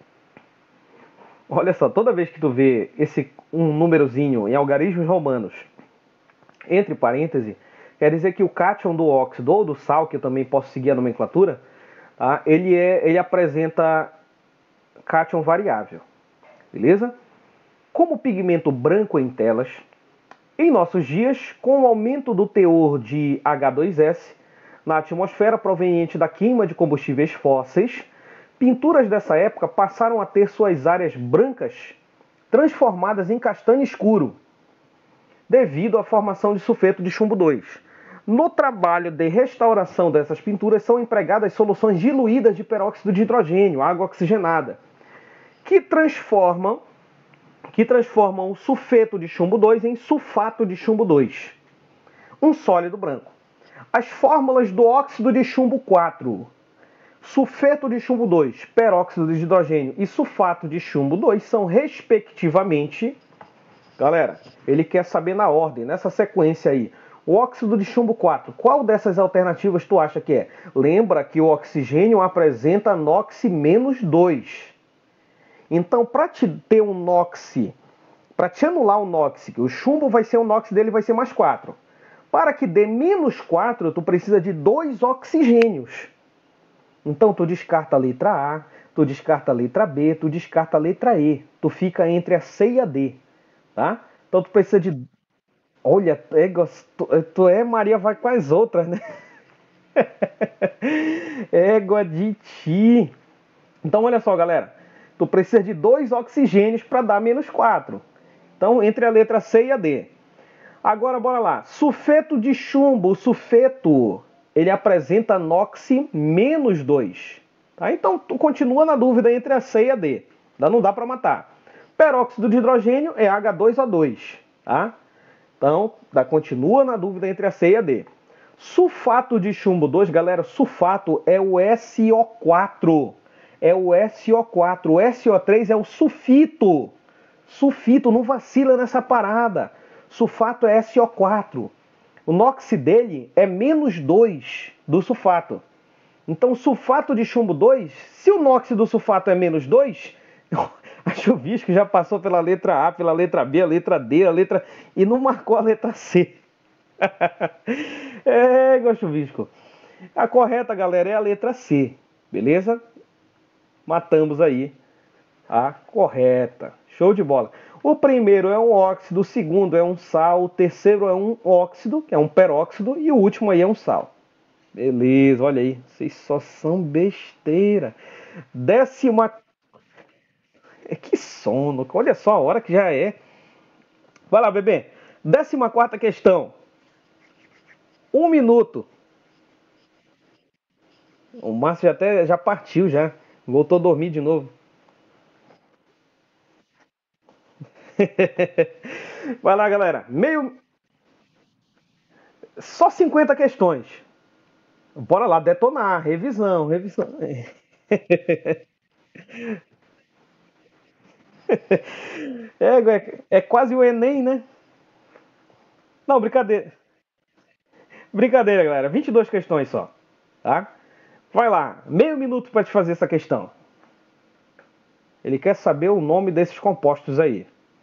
olha só, toda vez que tu vê esse um númerozinho em algarismos romanos, entre parênteses, quer dizer que o cátion do óxido ou do sal, que eu também posso seguir a nomenclatura, tá? ele, é, ele apresenta cátion variável, beleza? Como pigmento branco em telas, em nossos dias, com o aumento do teor de H dois S na atmosfera proveniente da queima de combustíveis fósseis, pinturas dessa época passaram a ter suas áreas brancas transformadas em castanho escuro, devido à formação de sulfeto de chumbo dois. No trabalho de restauração dessas pinturas são empregadas soluções diluídas de peróxido de hidrogênio, água oxigenada, que transformam que transformam o sulfeto de chumbo dois em sulfato de chumbo dois, um sólido branco. As fórmulas do óxido de chumbo quatro, sulfeto de chumbo dois, peróxido de hidrogênio e sulfato de chumbo dois são, respectivamente, galera, ele quer saber na ordem, nessa sequência aí, o óxido de chumbo quatro, qual dessas alternativas tu acha que é? Lembra que o oxigênio apresenta NOx menos dois. Então, para te ter um NOx, para te anular o NOx, que o chumbo vai ser o NOx dele vai ser mais quatro. Para que dê menos quatro, tu precisa de dois oxigênios. Então, tu descarta a letra A, tu descarta a letra B, tu descarta a letra E. Tu fica entre a C e a D, tá? Então, tu precisa de... Olha, é, tu, tu é Maria vai com as outras, né? Égua de ti. Então, olha só, galera. Tu precisa de dois oxigênios para dar menos quatro. Então, entre a letra C e a D. Agora, bora lá. Sulfeto de chumbo. O sulfeto, ele apresenta NOx menos dois. Tá? Então, tu continua na dúvida entre a C e a D. Não dá para matar. Peróxido de hidrogênio é H dois O dois. Tá? Então, tá, continua na dúvida entre a C e a D. Sulfato de chumbo dois, galera, sulfato é o S O quatro. É o S O quatro. O S O três é o sulfito. Sulfito, não vacila nessa parada. Sulfato é S O quatro. O NOx dele é menos dois do sulfato. Então, sulfato de chumbo dois, se o NOx do sulfato é menos dois, a Chuvisco já passou pela letra A, pela letra B, a letra D, a letra... e não marcou a letra C. É, Chuvisco. A correta, galera, é a letra C. Beleza? Matamos aí a correta. Show de bola. O primeiro é um óxido, o segundo é um sal, o terceiro é um óxido, que é um peróxido, e o último aí é um sal. Beleza, olha aí. Vocês só são besteira. Décima... Que sono. Olha só a hora que já é. Vai lá, bebê. Décima quarta questão. Um minuto. O Márcio já até já partiu já. Voltou a dormir de novo. Vai lá, galera. Meio... Só cinquenta questões. Bora lá, detonar. Revisão, revisão. É, é, é quase o Enem, né? Não, brincadeira. Brincadeira, galera. vinte e duas questões só. Tá? Vai lá. Meio minuto para te fazer essa questão. Ele quer saber o nome desses compostos aí.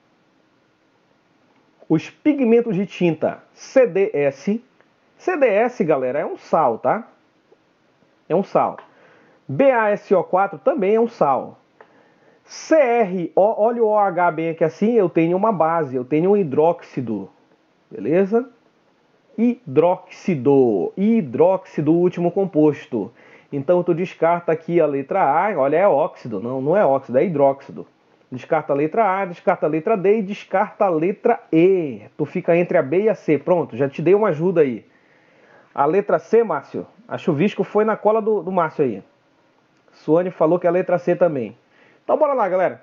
Os pigmentos de tinta C D S. C D S, galera, é um sal, tá? É um sal. B A S O quatro também é um sal. C R O, olha o OH bem aqui assim, eu tenho uma base, eu tenho um hidróxido. Beleza? Hidróxido. Hidróxido, último composto. Então tu descarta aqui a letra A, olha, é óxido, não, não é óxido, é hidróxido. Descarta a letra A, descarta a letra D e descarta a letra E. Tu fica entre a B e a C. Pronto, já te dei uma ajuda aí. A letra C, Márcio, a Chuvisco foi na cola do, do Márcio aí. Suane falou que é a letra C também. Então bora lá, galera.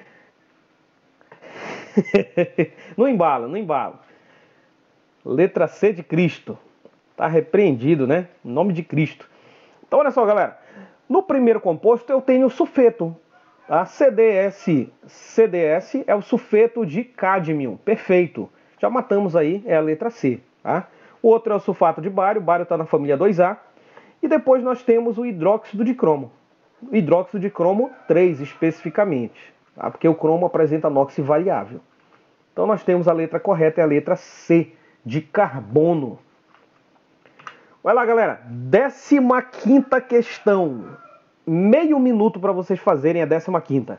Não embala, não embala. Letra C de Cristo. Tá repreendido, né? Em nome de Cristo. Então olha só, galera. No primeiro composto eu tenho o sulfeto. A C D S, C D S é o sulfeto de cádmio. Perfeito. Já matamos aí, é a letra C. Tá? O outro é o sulfato de bário. O bário está na família dois A. E depois nós temos o hidróxido de cromo. O hidróxido de cromo três especificamente. Tá? Porque o cromo apresenta NOx variável. Então nós temos a letra correta, é a letra C de carbono. Vai lá, galera. Décima quinta questão. Meio minuto para vocês fazerem a décima quinta.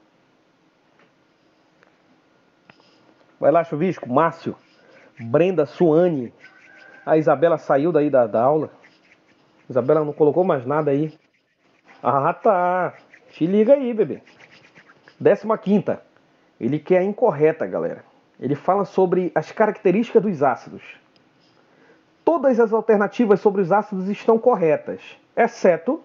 Vai lá, Chuvisco, Márcio, Brenda, Suane. A Isabela saiu daí da, da aula. Isabela não colocou mais nada aí. Ah, tá. Te liga aí, bebê. Décima quinta. Ele quer a incorreta, galera. Ele fala sobre as características dos ácidos. Todas as alternativas sobre os ácidos estão corretas, exceto...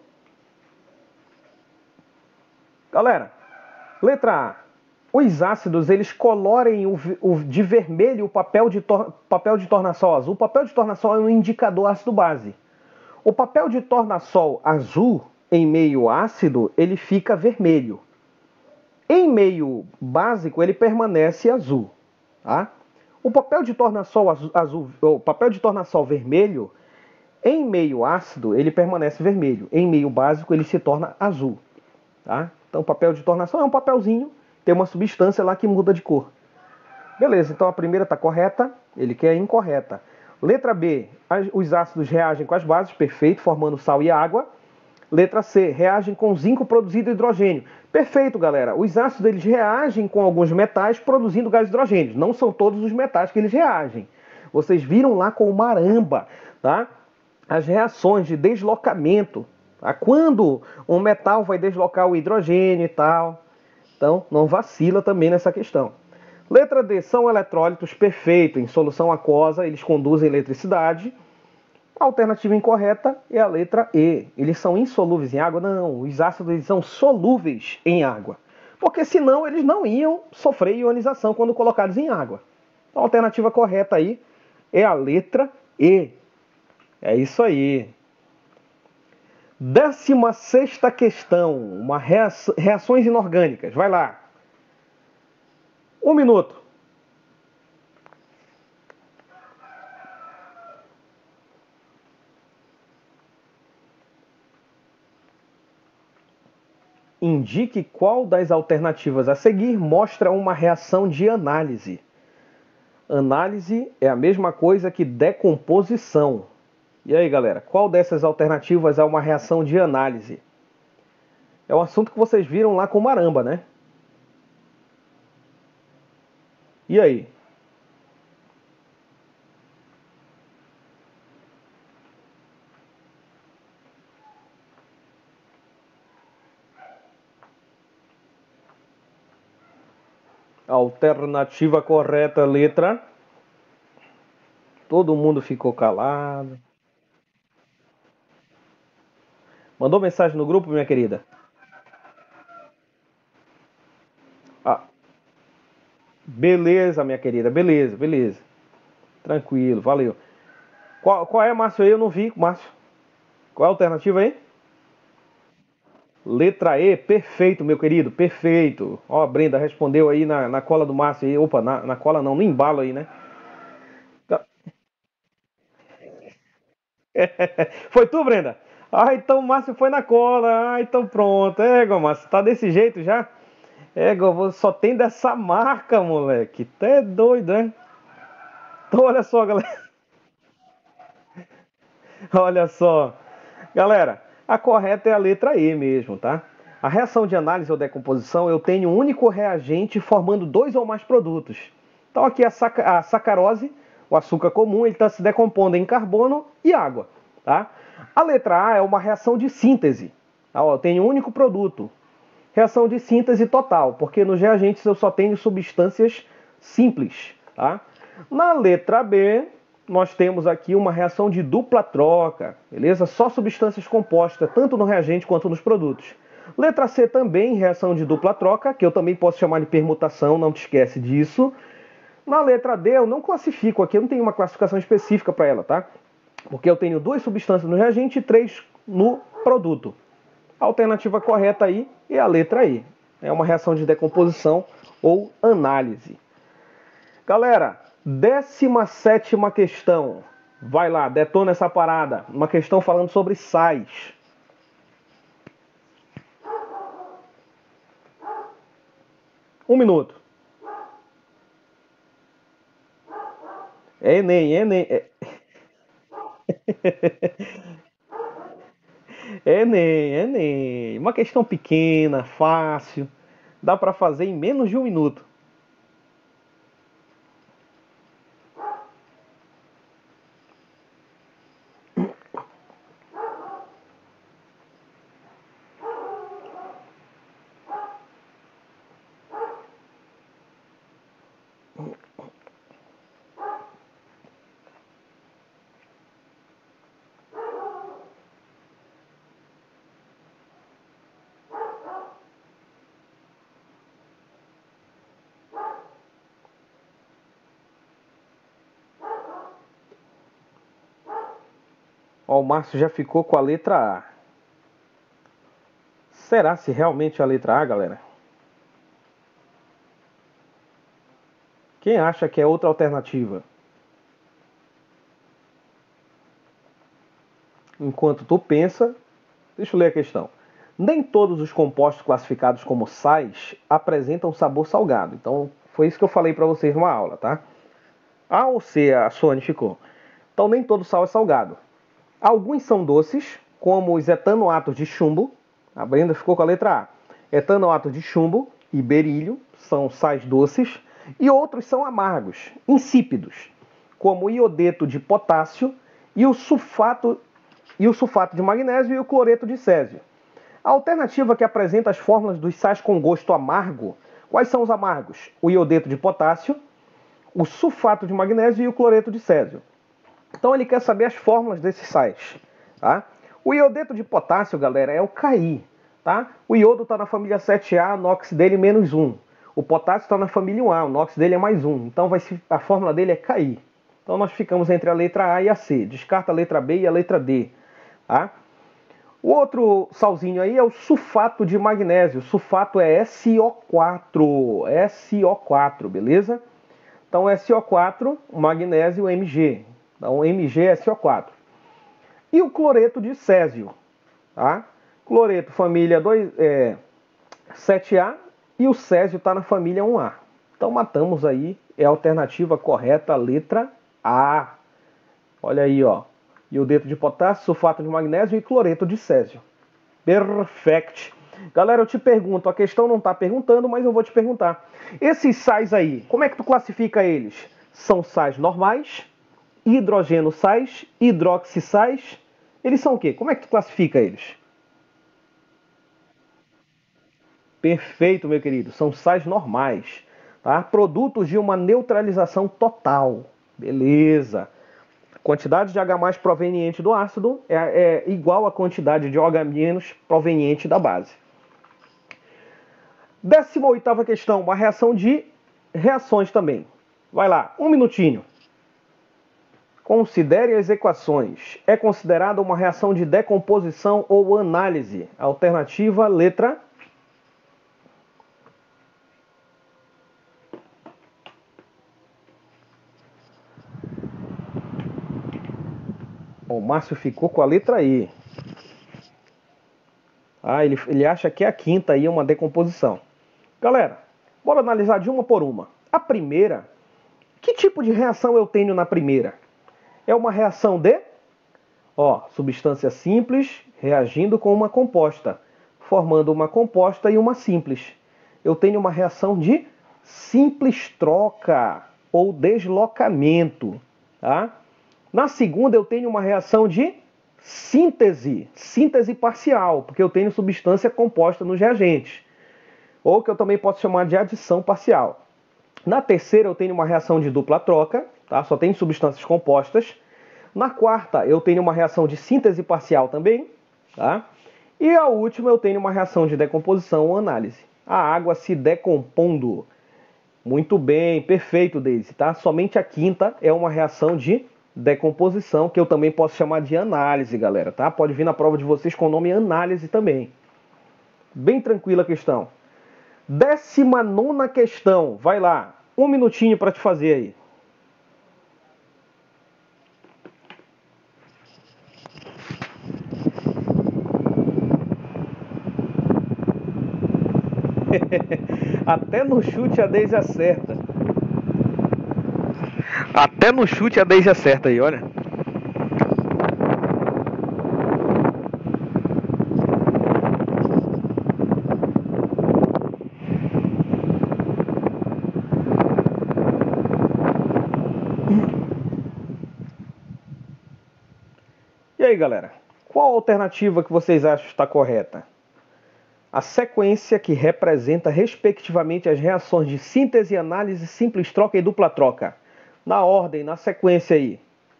Galera, letra A. Os ácidos, eles colorem o, o, de vermelho o papel de, tor, papel de tornassol azul. O papel de tornassol é um indicador ácido-base. O papel de tornassol azul, em meio ácido, ele fica vermelho. Em meio básico, ele permanece azul. Tá? O papel de tornassol azul, azul, o papel de tornassol vermelho, em meio ácido, ele permanece vermelho. Em meio básico, ele se torna azul. Tá? Então, o papel de tornação é um papelzinho, tem uma substância lá que muda de cor. Beleza, então a primeira está correta, ele quer incorreta. Letra B, os ácidos reagem com as bases, perfeito, formando sal e água. Letra C, reagem com zinco produzindo hidrogênio. Perfeito, galera. Os ácidos eles reagem com alguns metais produzindo gás hidrogênio. Não são todos os metais que eles reagem. Vocês viram lá com o maramba, tá? As reações de deslocamento. Tá? Quando um metal vai deslocar o hidrogênio e tal. Então, não vacila também nessa questão. Letra D, são eletrólitos, perfeito. Em solução aquosa, eles conduzem eletricidade. A alternativa incorreta é a letra E. Eles são insolúveis em água? Não, os ácidos eles são solúveis em água. Porque senão eles não iam sofrer ionização quando colocados em água. A alternativa correta aí é a letra E. É isso aí. Décima sexta questão, uma reaç- reações inorgânicas. Vai lá. Um minuto. Indique qual das alternativas a seguir mostra uma reação de análise. Análise é a mesma coisa que decomposição. E aí, galera, qual dessas alternativas é uma reação de análise? É um assunto que vocês viram lá com Maramba, né? E aí? Alternativa correta, letra. Todo mundo ficou calado. Mandou mensagem no grupo, minha querida? Ah, beleza, minha querida, beleza, beleza. Tranquilo, valeu. Qual, qual é, Márcio? Aí eu não vi, Márcio. Qual é a alternativa aí? Letra E, perfeito, meu querido, perfeito. Ó, a Brenda respondeu aí na, na cola do Márcio aí. Opa, na, na cola não, no embalo aí, né? Tá. Foi tu, Brenda? Ah, então o Márcio foi na cola. Ah, então pronto. É, Márcio, tá desse jeito já? É, você só tem dessa marca, moleque. Até doido, né? Então, olha só, galera. Olha só. Galera, a correta é a letra E mesmo, tá? A reação de análise ou decomposição, eu tenho um único reagente formando dois ou mais produtos. Então aqui a, saca a sacarose, o açúcar comum, ele está se decompondo em carbono e água, tá? A letra A é uma reação de síntese. Tá? Ó, eu tenho um único produto. Reação de síntese total, porque nos reagentes eu só tenho substâncias simples, tá? Na letra B, nós temos aqui uma reação de dupla troca, beleza? Só substâncias compostas, tanto no reagente quanto nos produtos. Letra C também, reação de dupla troca, que eu também posso chamar de permutação, não te esquece disso. Na letra D, eu não classifico aqui, eu não tenho uma classificação específica para ela, tá? Porque eu tenho duas substâncias no reagente e três no produto. A alternativa correta aí é a letra I. É uma reação de decomposição ou análise. Galera, décima sétima questão. Vai lá, detona essa parada. Uma questão falando sobre sais. Um minuto. É Enem, é Enem. É, é Enem, é Enem. Uma questão pequena, fácil. Dá para fazer em menos de um minuto. Ó, o Márcio já ficou com a letra A. Será se realmente a letra A, galera? Quem acha que é outra alternativa? Enquanto tu pensa, deixa eu ler a questão. Nem todos os compostos classificados como sais apresentam sabor salgado. Então, foi isso que eu falei para vocês numa aula, tá? A ou C, a Sony ficou. Então, nem todo sal é salgado. Alguns são doces, como os etanoatos de chumbo. A Brenda ficou com a letra A. Etanoatos de chumbo e berílio são sais doces. E outros são amargos, insípidos, como o iodeto de potássio e o sulfato, e o sulfato de magnésio e o cloreto de césio. A alternativa que apresenta as fórmulas dos sais com gosto amargo, quais são os amargos? O iodeto de potássio, o sulfato de magnésio e o cloreto de césio. Então ele quer saber as fórmulas desses sais. Tá? O iodeto de potássio, galera, é o K I. Tá? O iodo está na família sete A, o NOx dele menos um. O potássio está na família um A, o NOx dele é mais um. Então vai ser, a fórmula dele é K I. Então nós ficamos entre a letra A e a C. Descarta a letra B e a letra D. Tá? O outro salzinho aí é o sulfato de magnésio. O sulfato é S O quatro. S O quatro, beleza? Então S O quatro, magnésio M G. Então M G é S O quatro. E o cloreto de césio. Tá? Cloreto, família dois, é, sete A. E o césio está na família um A. Então matamos aí. É a alternativa correta, a letra A. Olha aí, ó. Iodeto de potássio, sulfato de magnésio e cloreto de césio. Perfect. Galera, eu te pergunto, a questão não está perguntando, mas eu vou te perguntar. Esses sais aí, como é que tu classifica eles? São sais normais, hidrogeno sais, hidroxissais. Eles são o quê? Como é que tu classifica eles? Perfeito, meu querido. São sais normais. Tá? Produtos de uma neutralização total. Beleza. Quantidade de H+ proveniente do ácido é, é igual à quantidade de OH- proveniente da base. Décima oitava questão, uma reação de reações também. Vai lá, um minutinho. Considere as equações. É considerada uma reação de decomposição ou análise? Alternativa, letra O Márcio ficou com a letra E. Ah, ele, ele acha que é a quinta aí, é uma decomposição. Galera, bora analisar de uma por uma. A primeira, que tipo de reação eu tenho na primeira? É uma reação de, ó, substância simples reagindo com uma composta, formando uma composta e uma simples. Eu tenho uma reação de simples troca ou deslocamento, tá? Na segunda, eu tenho uma reação de síntese, síntese parcial, porque eu tenho substância composta nos reagentes, ou que eu também posso chamar de adição parcial. Na terceira, eu tenho uma reação de dupla troca, tá? Só tem substâncias compostas. Na quarta, eu tenho uma reação de síntese parcial também, tá? E a última, eu tenho uma reação de decomposição ou análise. A água se decompondo. Muito bem, perfeito, Daisy, tá? Somente a quinta é uma reação de decomposição, que eu também posso chamar de análise, galera, tá? Pode vir na prova de vocês com o nome análise também. Bem tranquila a questão. Décima nona questão, vai lá. Um minutinho para te fazer aí. Até no chute a Deise acerta. Até no chute a Deise acerta aí, olha. E aí, galera? Qual a alternativa que vocês acham está correta? A sequência que representa respectivamente as reações de síntese, análise, simples troca e dupla troca. Na ordem, na sequência aí.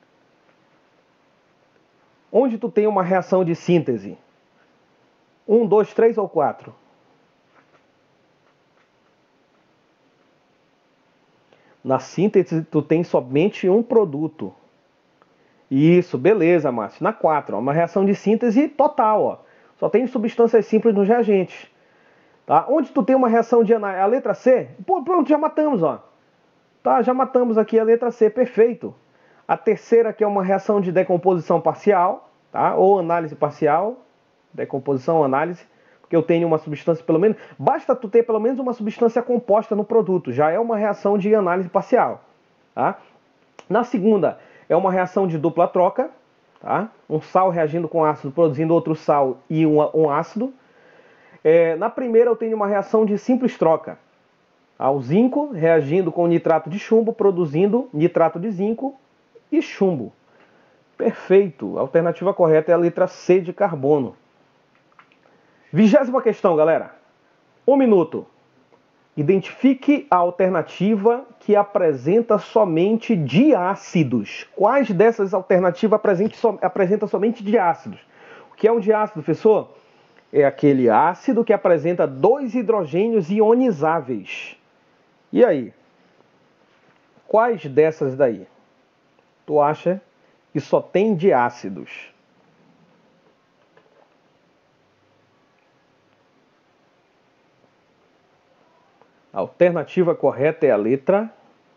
Onde tu tem uma reação de síntese? Um, dois, três ou quatro? Na síntese, tu tem somente um produto. Isso, beleza, Márcio. Na quatro, ó, uma reação de síntese total, ó. Só tem substâncias simples nos reagentes. Tá? Onde tu tem uma reação de análise? A letra C? Pô, pronto, já matamos, ó. Tá, já matamos aqui a letra C, perfeito. A terceira que é uma reação de decomposição parcial, tá? Ou análise parcial, decomposição, análise, porque eu tenho uma substância pelo menos, basta tu ter pelo menos uma substância composta no produto, já é uma reação de análise parcial, tá? Na segunda, é uma reação de dupla troca, tá? Um sal reagindo com ácido, produzindo outro sal e um, um ácido. É, na primeira, eu tenho uma reação de simples troca. O zinco reagindo com nitrato de chumbo, produzindo nitrato de zinco e chumbo. Perfeito. A alternativa correta é a letra C de carbono. Vigésima questão, galera. Um minuto. Identifique a alternativa que apresenta somente diácidos. Quais dessas alternativas apresenta somente diácidos? O que é um diácido, professor? É aquele ácido que apresenta dois hidrogênios ionizáveis. E aí? Quais dessas daí? tu acha que só tem diácidos? A alternativa correta é a letra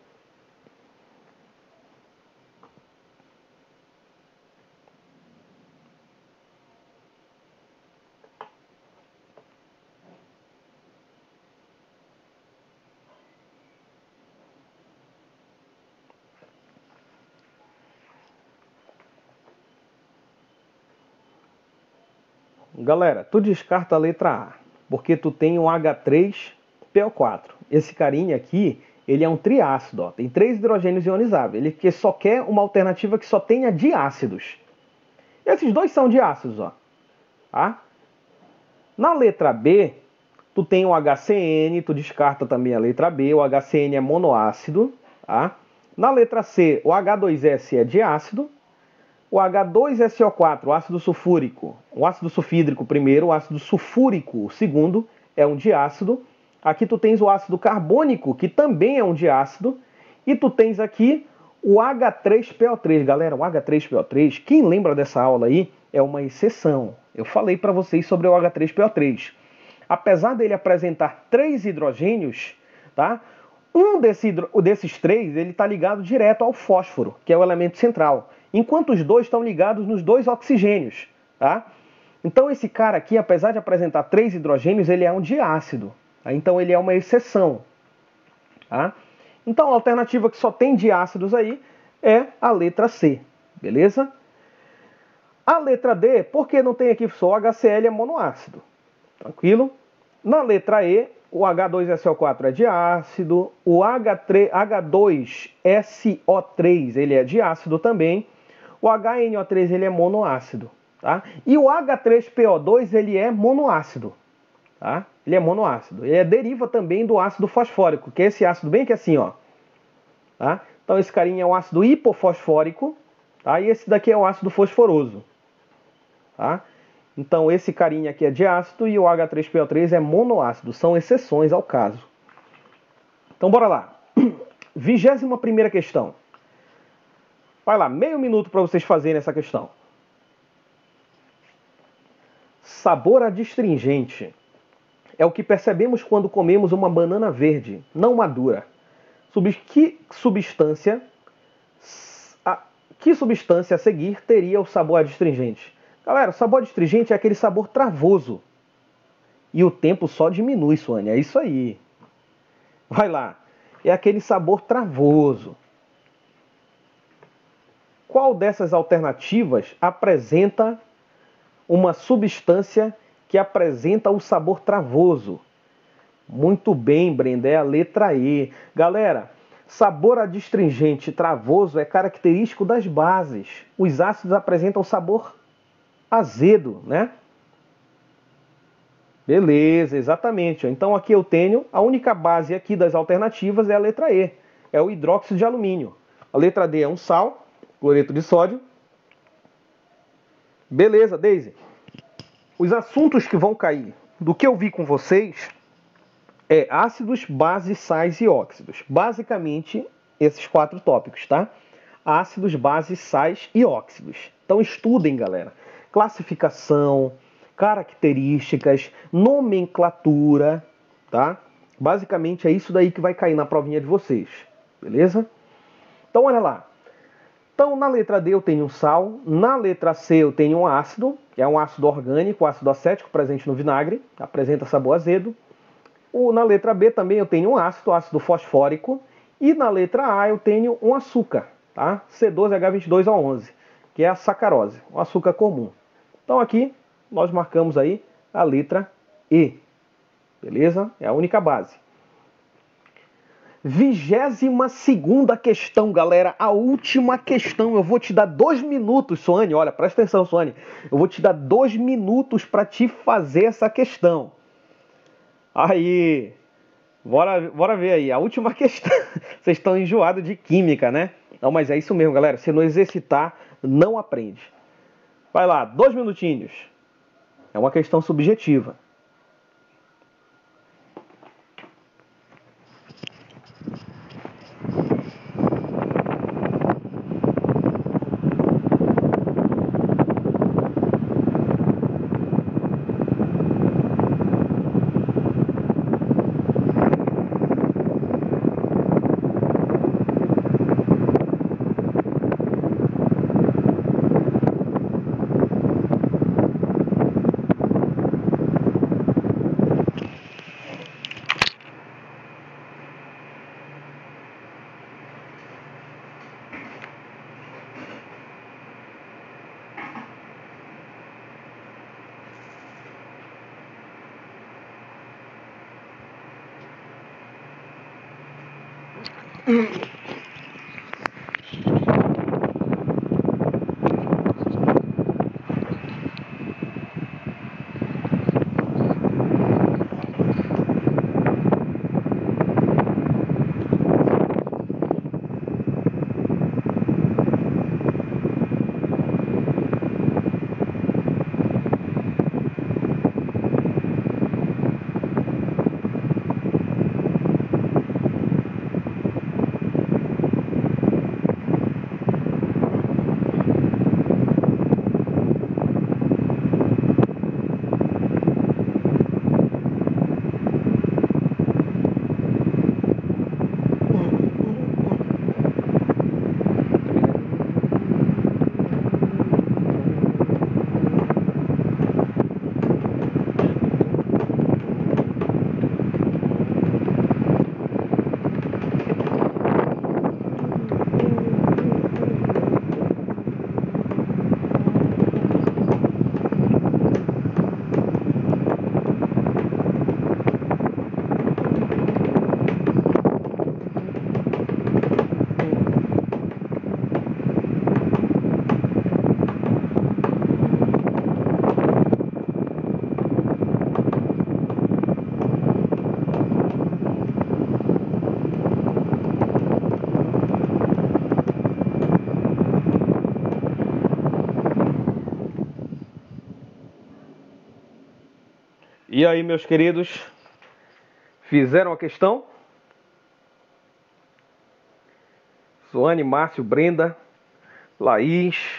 Galera, tu descarta a letra A, porque tu tem um H três P O quatro. Esse carinha aqui, ele é um triácido, ó, tem três hidrogênios ionizáveis. Ele que só quer uma alternativa que só tenha diácidos. Esses dois são diácidos, ó. Tá? Na letra B, tu tem o H C N, tu descarta também a letra B, o H C N é monoácido. Tá? Na letra C, o H dois S é diácido. O H dois S O quatro, o ácido sulfúrico, o ácido sulfídrico primeiro, o ácido sulfúrico o segundo, é um diácido. Aqui tu tens o ácido carbônico, que também é um diácido. E tu tens aqui o H três P O três. Galera, o H três P O três, quem lembra dessa aula aí, é uma exceção. Eu falei para vocês sobre o H três P O três. Apesar dele apresentar três hidrogênios, tá? Um desse, desses três, ele está ligado direto ao fósforo, que é o elemento central. Enquanto os dois estão ligados nos dois oxigênios, tá? Então esse cara aqui, apesar de apresentar três hidrogênios, ele é um diácido. Tá? Então ele é uma exceção. Tá? Então a alternativa que só tem diácidos aí é a letra C, beleza? A letra D, porque não tem aqui só o H C L é monoácido, tranquilo? Na letra E, o H dois S O quatro é diácido, o H dois S O três ele é diácido também. O H N O três ele é monoácido, tá? E o H três P O dois ele é monoácido, tá? Ele é monoácido. Ele é deriva também do ácido fosfórico, que é esse ácido bem que assim, ó. Tá? Então esse carinha é o ácido hipofosfórico, tá? E esse daqui é o ácido fosforoso, tá? Então esse carinha aqui é diácido e o H três P O três é monoácido. São exceções ao caso. Então bora lá. Vigésima primeira questão. Vai lá, meio minuto para vocês fazerem essa questão. Sabor adstringente é o que percebemos quando comemos uma banana verde, não madura. Sub que substância a, que substância a seguir teria o sabor adstringente? Galera, o sabor adstringente é aquele sabor travoso. E o tempo só diminui, Sônia. É isso aí. Vai lá. É aquele sabor travoso. Qual dessas alternativas apresenta uma substância que apresenta o sabor travoso? Muito bem, Brenda, é a letra E. Galera, sabor adstringente travoso é característico das bases. Os ácidos apresentam sabor azedo, né? Beleza, exatamente. Então aqui eu tenho, a única base aqui das alternativas é a letra E. É o hidróxido de alumínio. A letra D é um sal, cloreto de sódio. Beleza, Daisy. Os assuntos que vão cair do que eu vi com vocês é ácidos, bases, sais e óxidos. Basicamente, esses quatro tópicos, tá? Ácidos, bases, sais e óxidos. Então estudem, galera. Classificação, características, nomenclatura, tá? Basicamente é isso daí que vai cair na provinha de vocês, beleza? Então olha lá. Então, na letra D eu tenho um sal, na letra C eu tenho um ácido, que é um ácido orgânico, ácido acético presente no vinagre, apresenta sabor azedo. O, na letra B também eu tenho um ácido, ácido fosfórico, e na letra A eu tenho um açúcar, tá? C doze H vinte e dois O onze, que é a sacarose, um açúcar comum. Então aqui nós marcamos aí a letra E, beleza? É a única base. Vigésima segunda questão, galera. A última questão. Eu vou te dar dois minutos, Sônia. Olha, presta atenção, Sônia. Eu vou te dar dois minutos para te fazer essa questão. Aí. Bora, bora ver aí. A última questão. Vocês estão enjoados de química, né? Não, mas é isso mesmo, galera. Se não exercitar, não aprende. Vai lá, dois minutinhos. É uma questão subjetiva. E aí, meus queridos, fizeram a questão? Suane, Márcio, Brenda, Laís.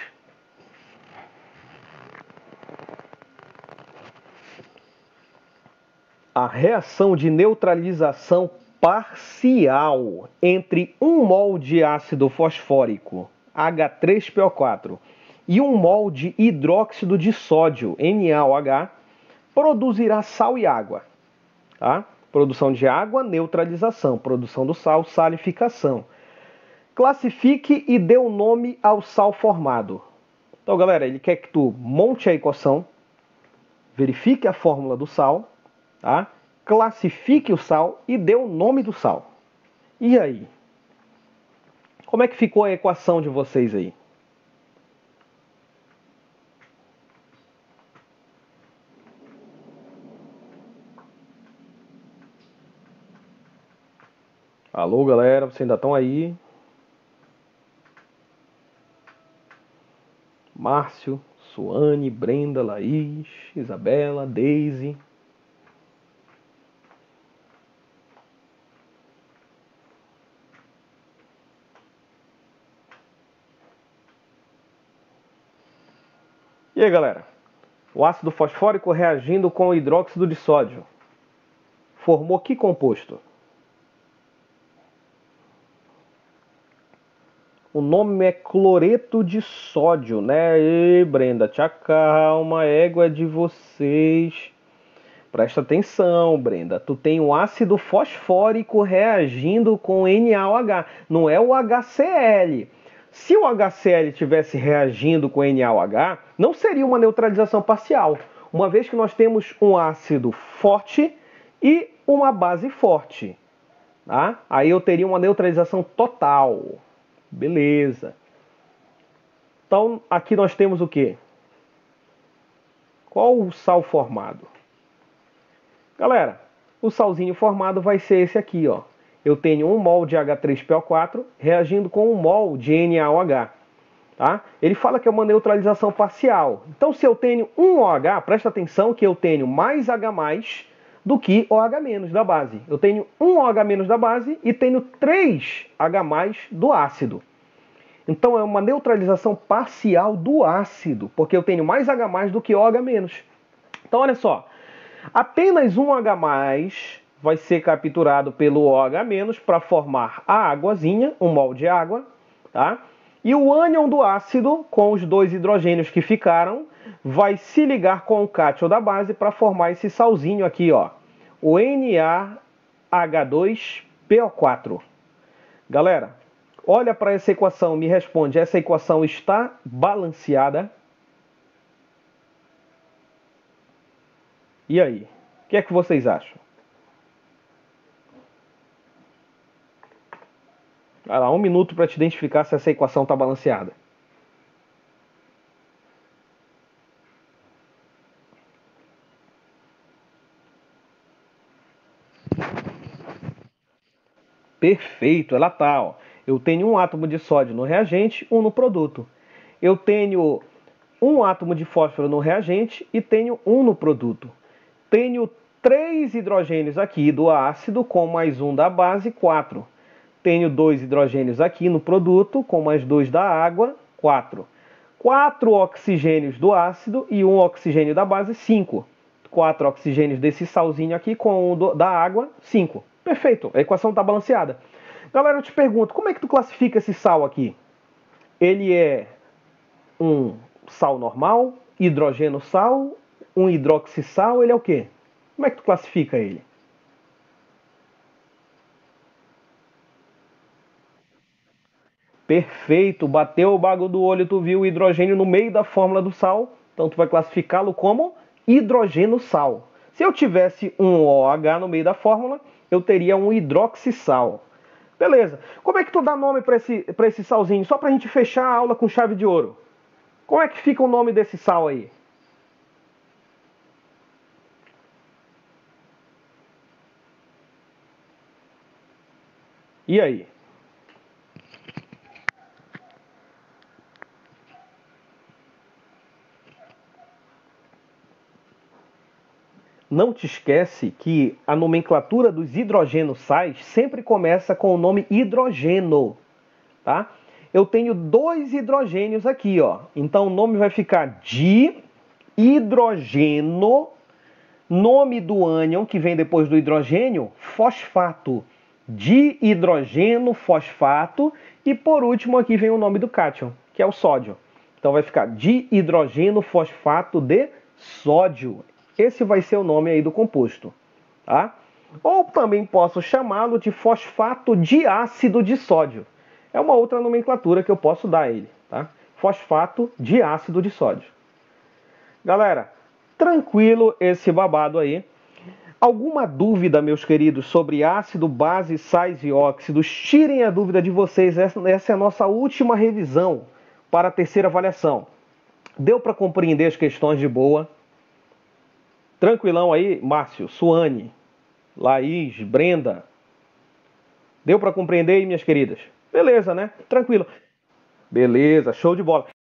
A reação de neutralização parcial entre um mol de ácido fosfórico, H três P O quatro, e um mol de hidróxido de sódio, N A O H, produzirá sal e água. Tá? Produção de água, neutralização. Produção do sal, salificação. Classifique e dê o nome ao sal formado. Então, galera, ele quer que tu monte a equação, verifique a fórmula do sal, tá? Classifique o sal e dê o nome do sal. E aí? Como é que ficou a equação de vocês aí? Alô, galera, vocês ainda estão aí? Márcio, Suane, Brenda, Laís, Isabela, Deise. E aí, galera? O ácido fosfórico reagindo com o hidróxido de sódio formou que composto? O nome é cloreto de sódio, né? Ei, Brenda, te acalma, a égua é de vocês. Presta atenção, Brenda. Tu tem o ácido fosfórico reagindo com N A O H, não é o H C L. Se o H C L tivesse reagindo com N A O H, não seria uma neutralização parcial, uma vez que nós temos um ácido forte e uma base forte. Tá? Aí eu teria uma neutralização total. Beleza. Então, aqui nós temos o quê? Qual o sal formado? Galera, o salzinho formado vai ser esse aqui, ó. Eu tenho um mol de H três P O quatro reagindo com um mol de N A O H. Tá? Ele fala que é uma neutralização parcial. Então, se eu tenho um OH, presta atenção que eu tenho mais H+, do que OH- da base. Eu tenho um OH- da base e tenho três H+ do ácido. Então, é uma neutralização parcial do ácido, porque eu tenho mais H+ do que OH-. Então, olha só. Apenas um H+ vai ser capturado pelo OH- para formar a águazinha, um mol de água, tá? E o ânion do ácido, com os dois hidrogênios que ficaram, vai se ligar com o cátion da base para formar esse salzinho aqui, ó, o N A H dois P O quatro. Galera, olha para essa equação, me responde, essa equação está balanceada? E aí? O que é que vocês acham? Vai lá, um minuto para te identificar se essa equação está balanceada. Perfeito, ela tá, ó. Eu tenho um átomo de sódio no reagente, um no produto. Eu tenho um átomo de fósforo no reagente e tenho um no produto. Tenho três hidrogênios aqui do ácido com mais um da base, quatro. Tenho dois hidrogênios aqui no produto com mais dois da água, quatro. Quatro oxigênios do ácido e um oxigênio da base, cinco. Quatro oxigênios desse salzinho aqui com um do, da água, cinco. Perfeito, a equação está balanceada. Galera, eu te pergunto, como é que tu classifica esse sal aqui? Ele é um sal normal, hidrogeno sal, um hidroxissal, ele é o quê? Como é que tu classifica ele? Perfeito, bateu o bago do olho, tu viu o hidrogênio no meio da fórmula do sal, então tu vai classificá-lo como hidrogeno sal. Se eu tivesse um OH no meio da fórmula, eu teria um hidroxissal. Beleza, como é que tu dá nome para esse, para esse salzinho? Só para a gente fechar a aula com chave de ouro. Como é que fica o nome desse sal aí? E aí? Não te esquece que a nomenclatura dos hidrogenossais sempre começa com o nome hidrogeno, tá? Eu tenho dois hidrogênios aqui, ó. Então o nome vai ficar de hidrogeno, nome do ânion que vem depois do hidrogênio, fosfato. De hidrogeno, fosfato. E por último aqui vem o nome do cátion, que é o sódio. Então vai ficar de hidrogeno, fosfato de sódio. Esse vai ser o nome aí do composto, tá? Ou também posso chamá-lo de fosfato de ácido de sódio. É uma outra nomenclatura que eu posso dar a ele, tá? Fosfato de ácido de sódio. Galera, tranquilo esse babado aí. Alguma dúvida, meus queridos, sobre ácido, base, sais e óxidos? Tirem a dúvida de vocês. Essa é a nossa última revisão para a terceira avaliação. Deu para compreender as questões de boa? Tranquilão aí, Márcio, Suane, Laís, Brenda. Deu para compreender aí, minhas queridas? Beleza, né? Tranquilo. Beleza, show de bola.